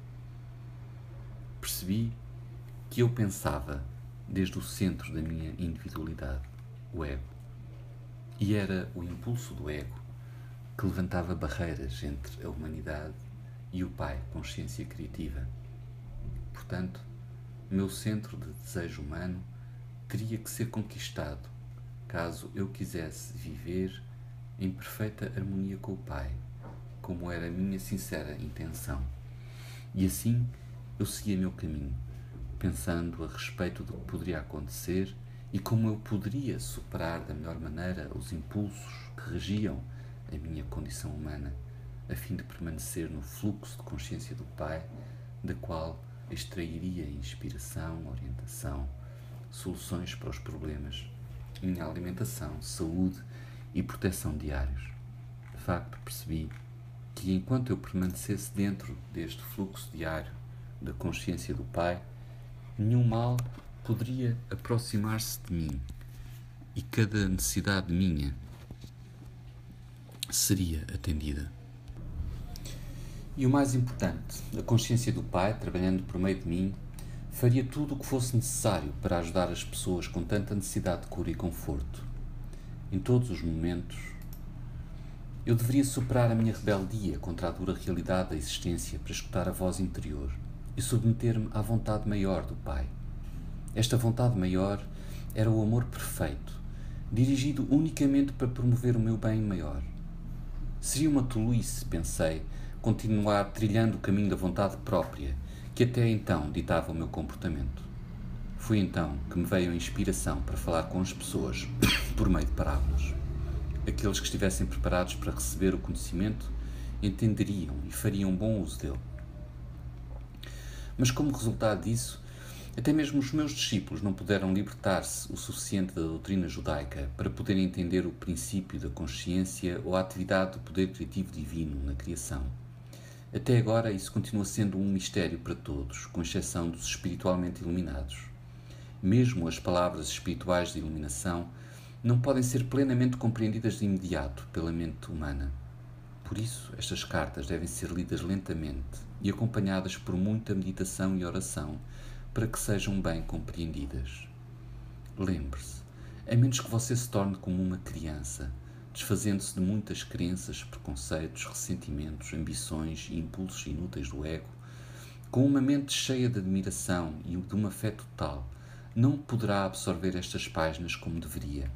Percebi que eu pensava desde o centro da minha individualidade, o ego. E era o impulso do ego que levantava barreiras entre a humanidade e o Pai, consciência criativa. Portanto, meu centro de desejo humano teria que ser conquistado caso eu quisesse viver em perfeita harmonia com o Pai, como era a minha sincera intenção. E assim eu seguia meu caminho, pensando a respeito do que poderia acontecer e como eu poderia superar da melhor maneira os impulsos que regiam a minha condição humana, a fim de permanecer no fluxo de consciência do Pai, da qual extrairia inspiração, orientação, soluções para os problemas, minha alimentação, saúde e proteção diários. De facto, percebi que enquanto eu permanecesse dentro deste fluxo diário da consciência do Pai, nenhum mal poderia aproximar-se de mim e cada necessidade minha seria atendida. E o mais importante, a consciência do Pai, trabalhando por meio de mim, faria tudo o que fosse necessário para ajudar as pessoas com tanta necessidade de cura e conforto. Em todos os momentos, eu deveria superar a minha rebeldia contra a dura realidade da existência para escutar a voz interior e submeter-me à vontade maior do Pai. Esta vontade maior era o amor perfeito, dirigido unicamente para promover o meu bem maior. Seria uma tolice, pensei, continuar trilhando o caminho da vontade própria, que até então ditava o meu comportamento. Foi então que me veio a inspiração para falar com as pessoas por meio de parábolas. Aqueles que estivessem preparados para receber o conhecimento entenderiam e fariam bom uso dele. Mas como resultado disso, até mesmo os meus discípulos não puderam libertar-se o suficiente da doutrina judaica para poderem entender o princípio da consciência ou a atividade do poder criativo divino na criação. Até agora isso continua sendo um mistério para todos, com exceção dos espiritualmente iluminados. Mesmo as palavras espirituais de iluminação não podem ser plenamente compreendidas de imediato pela mente humana. Por isso, estas cartas devem ser lidas lentamente e acompanhadas por muita meditação e oração para que sejam bem compreendidas. Lembre-se, a menos que você se torne como uma criança, desfazendo-se de muitas crenças, preconceitos, ressentimentos, ambições e impulsos inúteis do ego, com uma mente cheia de admiração e de uma fé total, não poderá absorver estas páginas como deveria.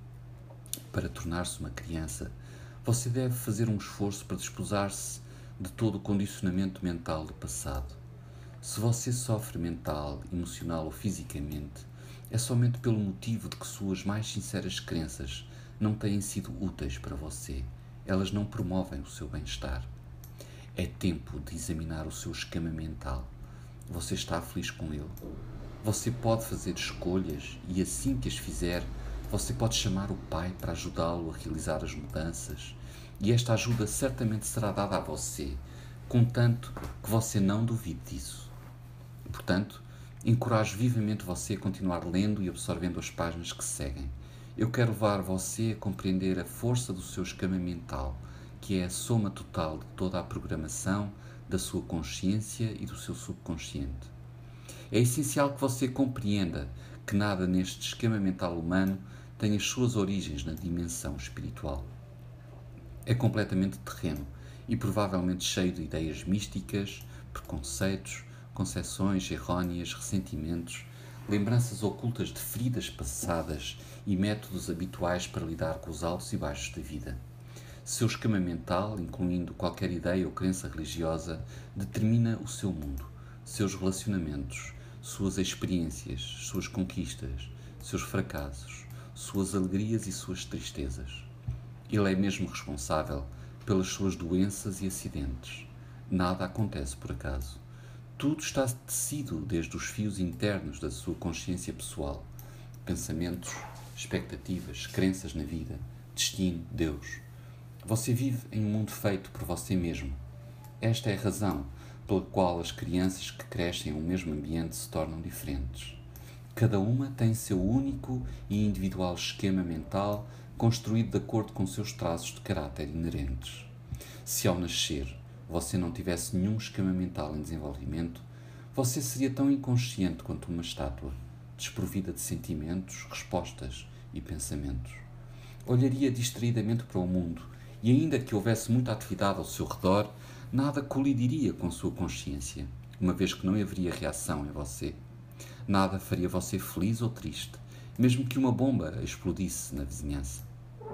Para tornar-se uma criança, você deve fazer um esforço para desposar-se de todo o condicionamento mental do passado. Se você sofre mental, emocional ou fisicamente, é somente pelo motivo de que suas mais sinceras crenças não têm sido úteis para você. Elas não promovem o seu bem-estar. É tempo de examinar o seu esquema mental. Você está feliz com ele? Você pode fazer escolhas e, assim que as fizer, você pode chamar o Pai para ajudá-lo a realizar as mudanças, e esta ajuda certamente será dada a você, contanto que você não duvide disso. Portanto, encorajo vivamente você a continuar lendo e absorvendo as páginas que seguem. Eu quero levar você a compreender a força do seu esquema mental, que é a soma total de toda a programação da sua consciência e do seu subconsciente. É essencial que você compreenda que nada neste esquema mental humano tem as suas origens na dimensão espiritual. É completamente terreno e provavelmente cheio de ideias místicas, preconceitos, concepções errôneas, ressentimentos, lembranças ocultas de feridas passadas e métodos habituais para lidar com os altos e baixos da vida. Seu esquema mental, incluindo qualquer ideia ou crença religiosa, determina o seu mundo, seus relacionamentos, suas experiências, suas conquistas, seus fracassos, suas alegrias e suas tristezas. Ele é mesmo responsável pelas suas doenças e acidentes. Nada acontece por acaso. Tudo está tecido desde os fios internos da sua consciência pessoal. Pensamentos, expectativas, crenças na vida, destino, Deus. Você vive em um mundo feito por você mesmo. Esta é a razão pela qual as crianças que crescem no mesmo ambiente se tornam diferentes. Cada uma tem seu único e individual esquema mental construído de acordo com seus traços de caráter inerentes. Se ao nascer você não tivesse nenhum esquema mental em desenvolvimento, você seria tão inconsciente quanto uma estátua, desprovida de sentimentos, respostas e pensamentos. Olharia distraidamente para o mundo e, ainda que houvesse muita atividade ao seu redor, nada colidiria com sua consciência, uma vez que não haveria reação em você. Nada faria você feliz ou triste, mesmo que uma bomba explodisse na vizinhança.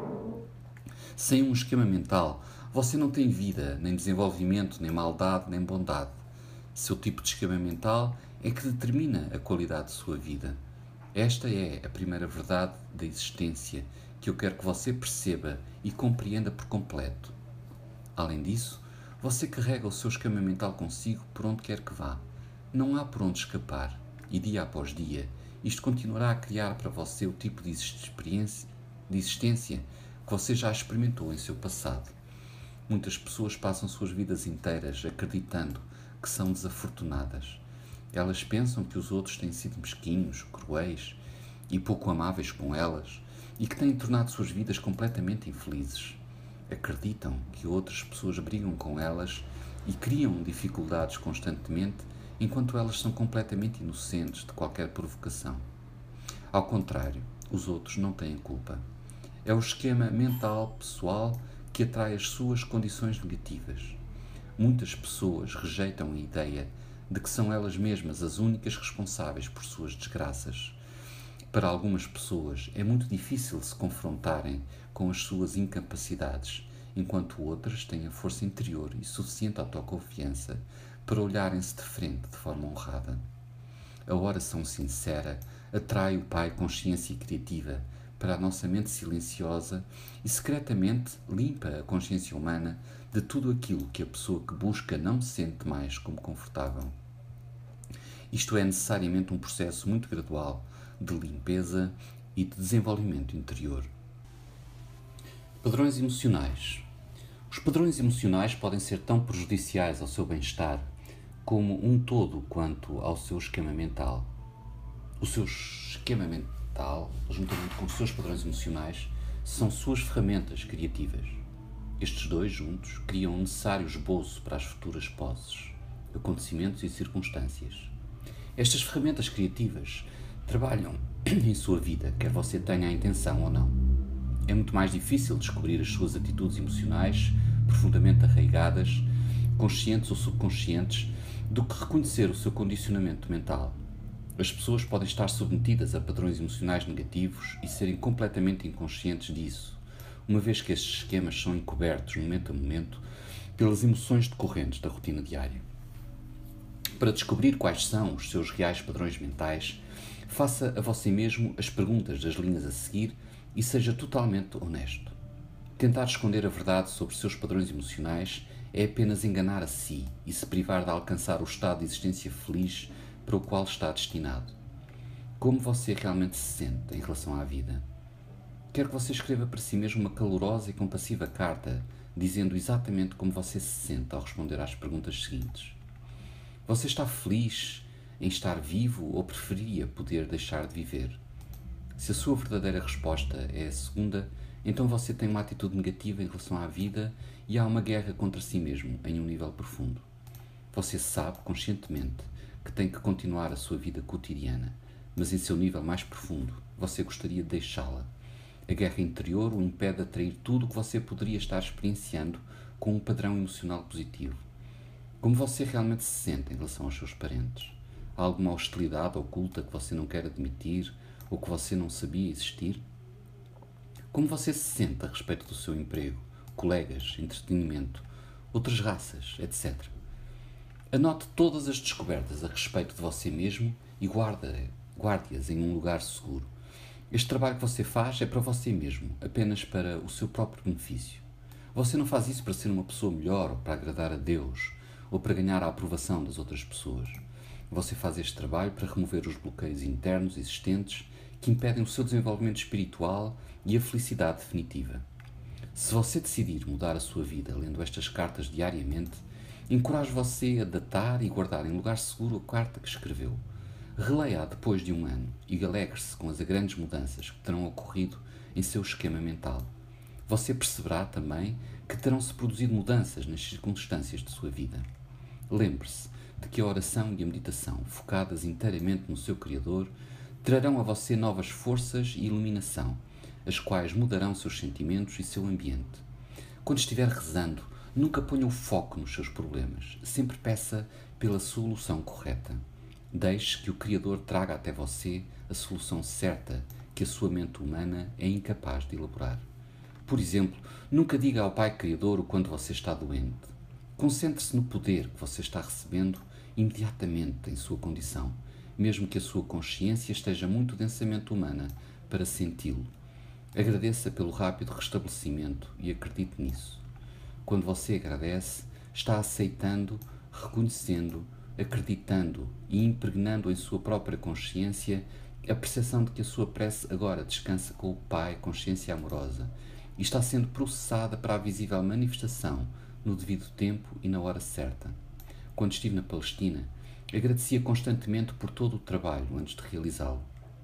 Sem um esquema mental, você não tem vida, nem desenvolvimento, nem maldade, nem bondade. Seu tipo de esquema mental é que determina a qualidade de sua vida. Esta é a primeira verdade da existência que eu quero que você perceba e compreenda por completo. Além disso, você carrega o seu esquema mental consigo por onde quer que vá. Não há por onde escapar, e dia após dia, isto continuará a criar para você o tipo de experiência, de existência que você já experimentou em seu passado. Muitas pessoas passam suas vidas inteiras acreditando que são desafortunadas. Elas pensam que os outros têm sido mesquinhos, cruéis e pouco amáveis com elas e que têm tornado suas vidas completamente infelizes. Acreditam que outras pessoas brigam com elas e criam dificuldades constantemente, enquanto elas são completamente inocentes de qualquer provocação. Ao contrário, os outros não têm culpa. É o esquema mental pessoal que atrai as suas condições negativas. Muitas pessoas rejeitam a ideia de que são elas mesmas as únicas responsáveis por suas desgraças. Para algumas pessoas é muito difícil se confrontarem com as suas incapacidades, enquanto outras têm a força interior e suficiente autoconfiança para olharem-se de frente de forma honrada. A oração sincera atrai o Pai consciência criativa para a nossa mente silenciosa e secretamente limpa a consciência humana de tudo aquilo que a pessoa que busca não sente mais como confortável. Isto é necessariamente um processo muito gradual de limpeza e de desenvolvimento interior. Padrões emocionais. Os padrões emocionais podem ser tão prejudiciais ao seu bem-estar como um todo quanto ao seu esquema mental. O seu esquema mental, juntamente com os seus padrões emocionais, são suas ferramentas criativas. Estes dois juntos criam um necessário esboço para as futuras posses, acontecimentos e circunstâncias. Estas ferramentas criativas trabalham em sua vida, quer você tenha a intenção ou não. É muito mais difícil descobrir as suas atitudes emocionais profundamente arraigadas, conscientes ou subconscientes, do que reconhecer o seu condicionamento mental. As pessoas podem estar submetidas a padrões emocionais negativos e serem completamente inconscientes disso, uma vez que estes esquemas são encobertos momento a momento pelas emoções decorrentes da rotina diária. Para descobrir quais são os seus reais padrões mentais, faça a você mesmo as perguntas das linhas a seguir e seja totalmente honesto. Tentar esconder a verdade sobre seus padrões emocionais é apenas enganar a si e se privar de alcançar o estado de existência feliz para o qual está destinado. Como você realmente se sente em relação à vida? Quero que você escreva para si mesmo uma calorosa e compassiva carta, dizendo exatamente como você se sente ao responder às perguntas seguintes. Você está feliz em estar vivo ou preferiria poder deixar de viver? Se a sua verdadeira resposta é a segunda, então você tem uma atitude negativa em relação à vida e há uma guerra contra si mesmo em um nível profundo. Você sabe conscientemente que tem que continuar a sua vida cotidiana, mas em seu nível mais profundo, você gostaria de deixá-la. A guerra interior o impede de atrair tudo o que você poderia estar experienciando com um padrão emocional positivo. Como você realmente se sente em relação aos seus parentes? Há alguma hostilidade oculta que você não quer admitir ou que você não sabia existir? Como você se sente a respeito do seu emprego, colegas, entretenimento, outras raças, etcétera? Anote todas as descobertas a respeito de você mesmo e guarde, guarde-as em um lugar seguro. Este trabalho que você faz é para você mesmo, apenas para o seu próprio benefício. Você não faz isso para ser uma pessoa melhor ou para agradar a Deus ou para ganhar a aprovação das outras pessoas. Você faz este trabalho para remover os bloqueios internos existentes que impedem o seu desenvolvimento espiritual e a felicidade definitiva. Se você decidir mudar a sua vida lendo estas cartas diariamente, encorajo você a datar e guardar em lugar seguro a carta que escreveu. Releia-a depois de um ano e alegre-se com as grandes mudanças que terão ocorrido em seu esquema mental. Você perceberá também que terão-se produzido mudanças nas circunstâncias de sua vida. Lembre-se de que a oração e a meditação, focadas inteiramente no seu Criador, trarão a você novas forças e iluminação, as quais mudarão seus sentimentos e seu ambiente. Quando estiver rezando, nunca ponha o foco nos seus problemas, sempre peça pela solução correta. Deixe que o Criador traga até você a solução certa que a sua mente humana é incapaz de elaborar. Por exemplo, nunca diga ao Pai Criador o quanto você está doente. Concentre-se no poder que você está recebendo imediatamente em sua condição, mesmo que a sua consciência esteja muito densamente humana para senti-lo. Agradeça pelo rápido restabelecimento e acredite nisso. Quando você agradece, está aceitando, reconhecendo, acreditando e impregnando em sua própria consciência a percepção de que a sua prece agora descansa com o Pai, consciência amorosa, e está sendo processada para a visível manifestação no devido tempo e na hora certa. Quando estive na Palestina, agradecia constantemente por todo o trabalho antes de realizá-lo.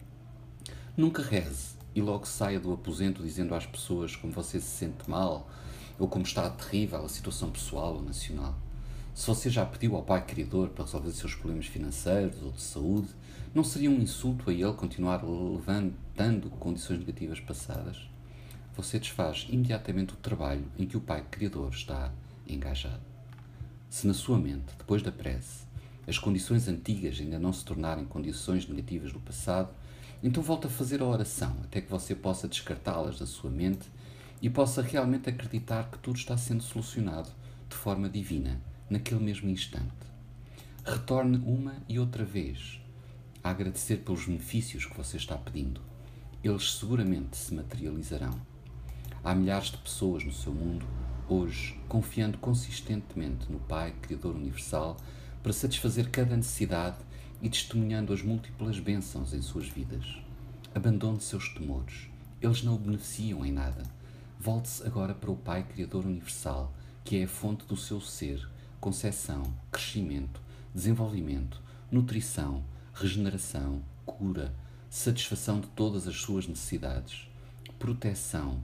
Nunca reze e logo saia do aposento dizendo às pessoas como você se sente mal ou como está terrível a situação pessoal ou nacional. Se você já pediu ao Pai Criador para resolver os seus problemas financeiros ou de saúde, não seria um insulto a Ele continuar levantando condições negativas passadas? Você desfaz imediatamente o trabalho em que o Pai Criador está engajado. Se na sua mente, depois da prece, as condições antigas ainda não se tornarem condições negativas do passado, então volte a fazer a oração até que você possa descartá-las da sua mente e possa realmente acreditar que tudo está sendo solucionado de forma divina, naquele mesmo instante. Retorne uma e outra vez a agradecer pelos benefícios que você está pedindo. Eles seguramente se materializarão. Há milhares de pessoas no seu mundo, hoje, confiando consistentemente no Pai, Criador Universal, para satisfazer cada necessidade e testemunhando as múltiplas bênçãos em suas vidas. Abandone seus temores. Eles não o beneficiam em nada. Volte-se agora para o Pai Criador Universal, que é a fonte do seu ser, concepção, crescimento, desenvolvimento, nutrição, regeneração, cura, satisfação de todas as suas necessidades, proteção,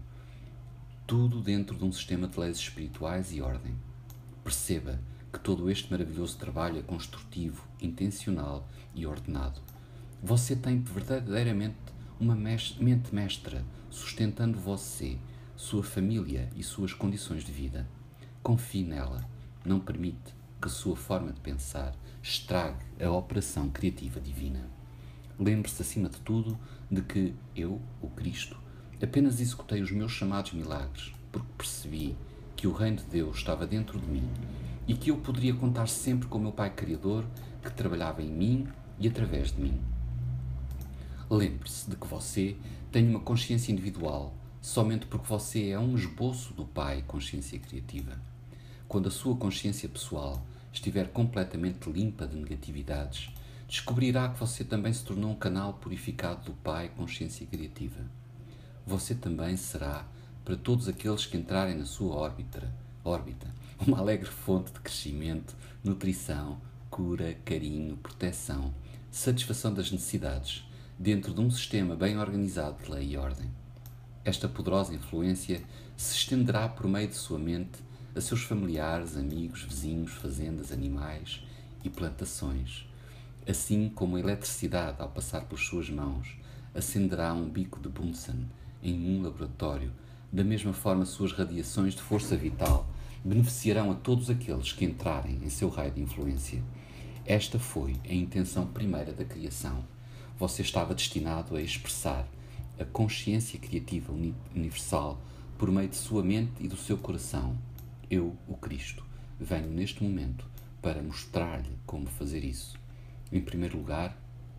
tudo dentro de um sistema de leis espirituais e ordem. Perceba que todo este maravilhoso trabalho é construtivo, intencional e ordenado. Você tem verdadeiramente uma mente mestra sustentando você, sua família e suas condições de vida. Confie nela. Não permite que sua forma de pensar estrague a operação criativa divina. Lembre-se, acima de tudo, de que eu, o Cristo, apenas executei os meus chamados milagres porque percebi que o reino de Deus estava dentro de mim e que eu poderia contar sempre com o meu Pai Criador que trabalhava em mim e através de mim. Lembre-se de que você tem uma consciência individual somente porque você é um esboço do Pai Consciência Criativa. Quando a sua consciência pessoal estiver completamente limpa de negatividades, descobrirá que você também se tornou um canal purificado do Pai Consciência Criativa. Você também será, para todos aqueles que entrarem na sua órbita, órbita, uma alegre fonte de crescimento, nutrição, cura, carinho, proteção, satisfação das necessidades, dentro de um sistema bem organizado de lei e ordem. Esta poderosa influência se estenderá por meio de sua mente a seus familiares, amigos, vizinhos, fazendas, animais e plantações, assim como a eletricidade, ao passar por suas mãos, acenderá um bico de Bunsen em um laboratório. Da mesma forma, suas radiações de força vital beneficiarão a todos aqueles que entrarem em seu raio de influência. Esta foi a intenção primeira da criação. Você estava destinado a expressar a consciência criativa universal por meio de sua mente e do seu coração. Eu, o Cristo, venho neste momento para mostrar-lhe como fazer isso. Em primeiro lugar,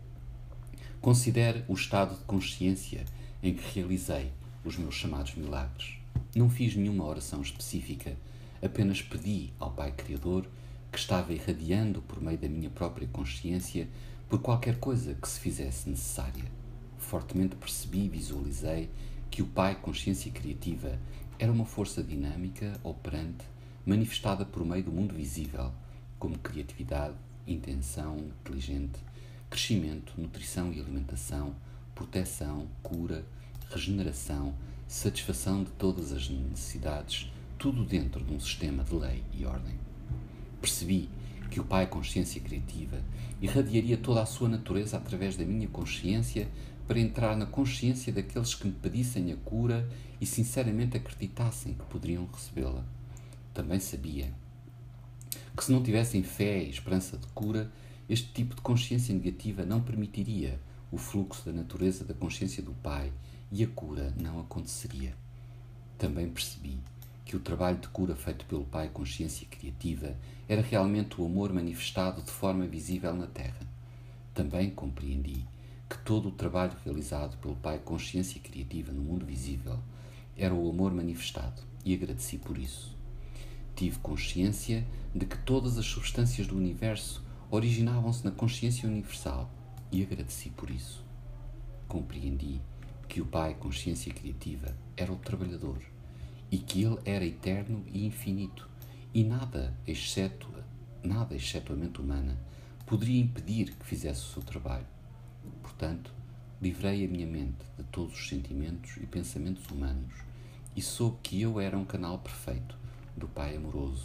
considere o estado de consciência em que realizei os meus chamados milagres. Não fiz nenhuma oração específica, apenas pedi ao Pai Criador, que estava irradiando por meio da minha própria consciência, por qualquer coisa que se fizesse necessária. Fortemente percebi e visualizei que o Pai Consciência Criativa era uma força dinâmica, operante, manifestada por meio do mundo visível, como criatividade, intenção inteligente, crescimento, nutrição e alimentação, proteção, cura, regeneração, satisfação de todas as necessidades, tudo dentro de um sistema de lei e ordem. Percebi que o Pai Consciência Criativa irradiaria toda a sua natureza através da minha consciência para entrar na consciência daqueles que me pedissem a cura e sinceramente acreditassem que poderiam recebê-la. Também sabia que se não tivessem fé e esperança de cura, este tipo de consciência negativa não permitiria o fluxo da natureza da consciência do Pai e a cura não aconteceria. Também percebi que o trabalho de cura feito pelo Pai Consciência Criativa era realmente o amor manifestado de forma visível na Terra. Também compreendi que todo o trabalho realizado pelo Pai Consciência Criativa no mundo visível era o amor manifestado e agradeci por isso. Tive consciência de que todas as substâncias do universo originavam-se na consciência universal e agradeci por isso. Compreendi que o Pai Consciência Criativa era o trabalhador e que ele era eterno e infinito e nada, exceto, nada exceto a mente humana, poderia impedir que fizesse o seu trabalho. Portanto, livrei a minha mente de todos os sentimentos e pensamentos humanos e soube que eu era um canal perfeito do Pai amoroso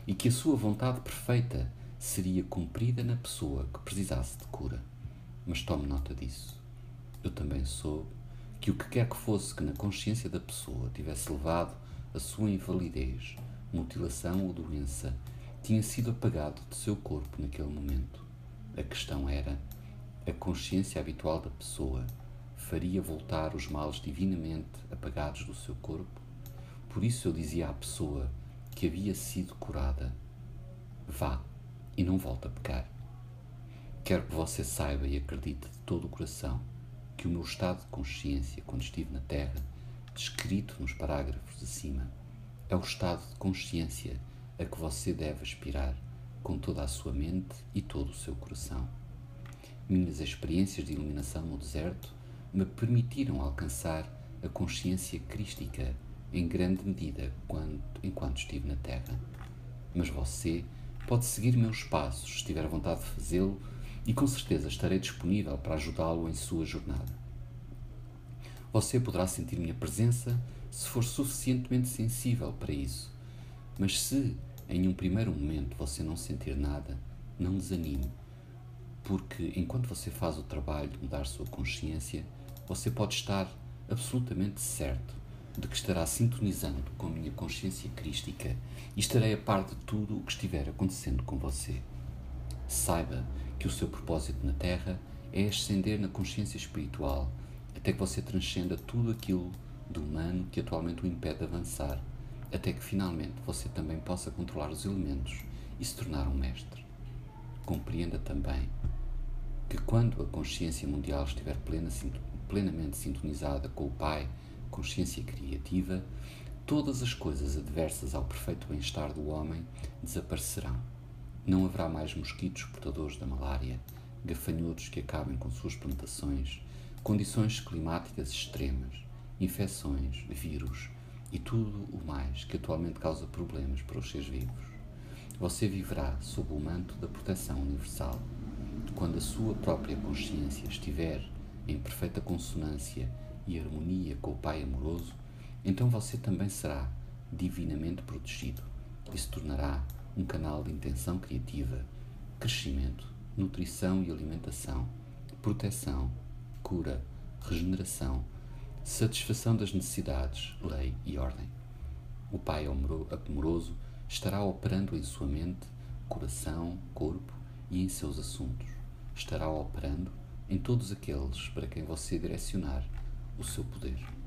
e que a sua vontade perfeita seria cumprida na pessoa que precisasse de cura. Mas tome nota disso. Eu também soube que o que quer que fosse que na consciência da pessoa tivesse levado a sua invalidez, mutilação ou doença, tinha sido apagado de seu corpo naquele momento. A questão era, a consciência habitual da pessoa faria voltar os males divinamente apagados do seu corpo? Por isso eu dizia à pessoa que havia sido curada, vá e não volte a pecar. Quero que você saiba e acredite de todo o coração que o meu estado de consciência quando estive na Terra, descrito nos parágrafos acima, é o estado de consciência a que você deve aspirar com toda a sua mente e todo o seu coração. Minhas experiências de iluminação no deserto me permitiram alcançar a consciência crística em grande medida quando, enquanto estive na Terra. Mas você pode seguir meus passos se tiver vontade de fazê-lo e com certeza estarei disponível para ajudá-lo em sua jornada. Você poderá sentir minha presença se for suficientemente sensível para isso, mas se em um primeiro momento você não sentir nada, não desanime, porque enquanto você faz o trabalho de mudar sua consciência, você pode estar absolutamente certo de que estará sintonizando com a minha consciência crística e estarei a par de tudo o que estiver acontecendo com você. Saiba que o seu propósito na Terra é ascender na consciência espiritual até que você transcenda tudo aquilo de humano que atualmente o impede de avançar, até que finalmente você também possa controlar os elementos e se tornar um mestre. Compreenda também que quando a consciência mundial estiver plena, plenamente sintonizada com o Pai, consciência criativa, todas as coisas adversas ao perfeito bem-estar do homem desaparecerão. Não haverá mais mosquitos portadores da malária, gafanhotos que acabem com suas plantações, condições climáticas extremas, infecções, vírus e tudo o mais que atualmente causa problemas para os seres vivos. Você viverá sob o manto da proteção universal. Quando a sua própria consciência estiver em perfeita consonância e harmonia com o Pai amoroso, então você também será divinamente protegido e se tornará um canal de intenção criativa, crescimento, nutrição e alimentação, proteção, cura, regeneração, satisfação das necessidades, lei e ordem. O Pai amoroso estará operando em sua mente, coração, corpo e em seus assuntos. Estará operando em todos aqueles para quem você direcionar o seu poder.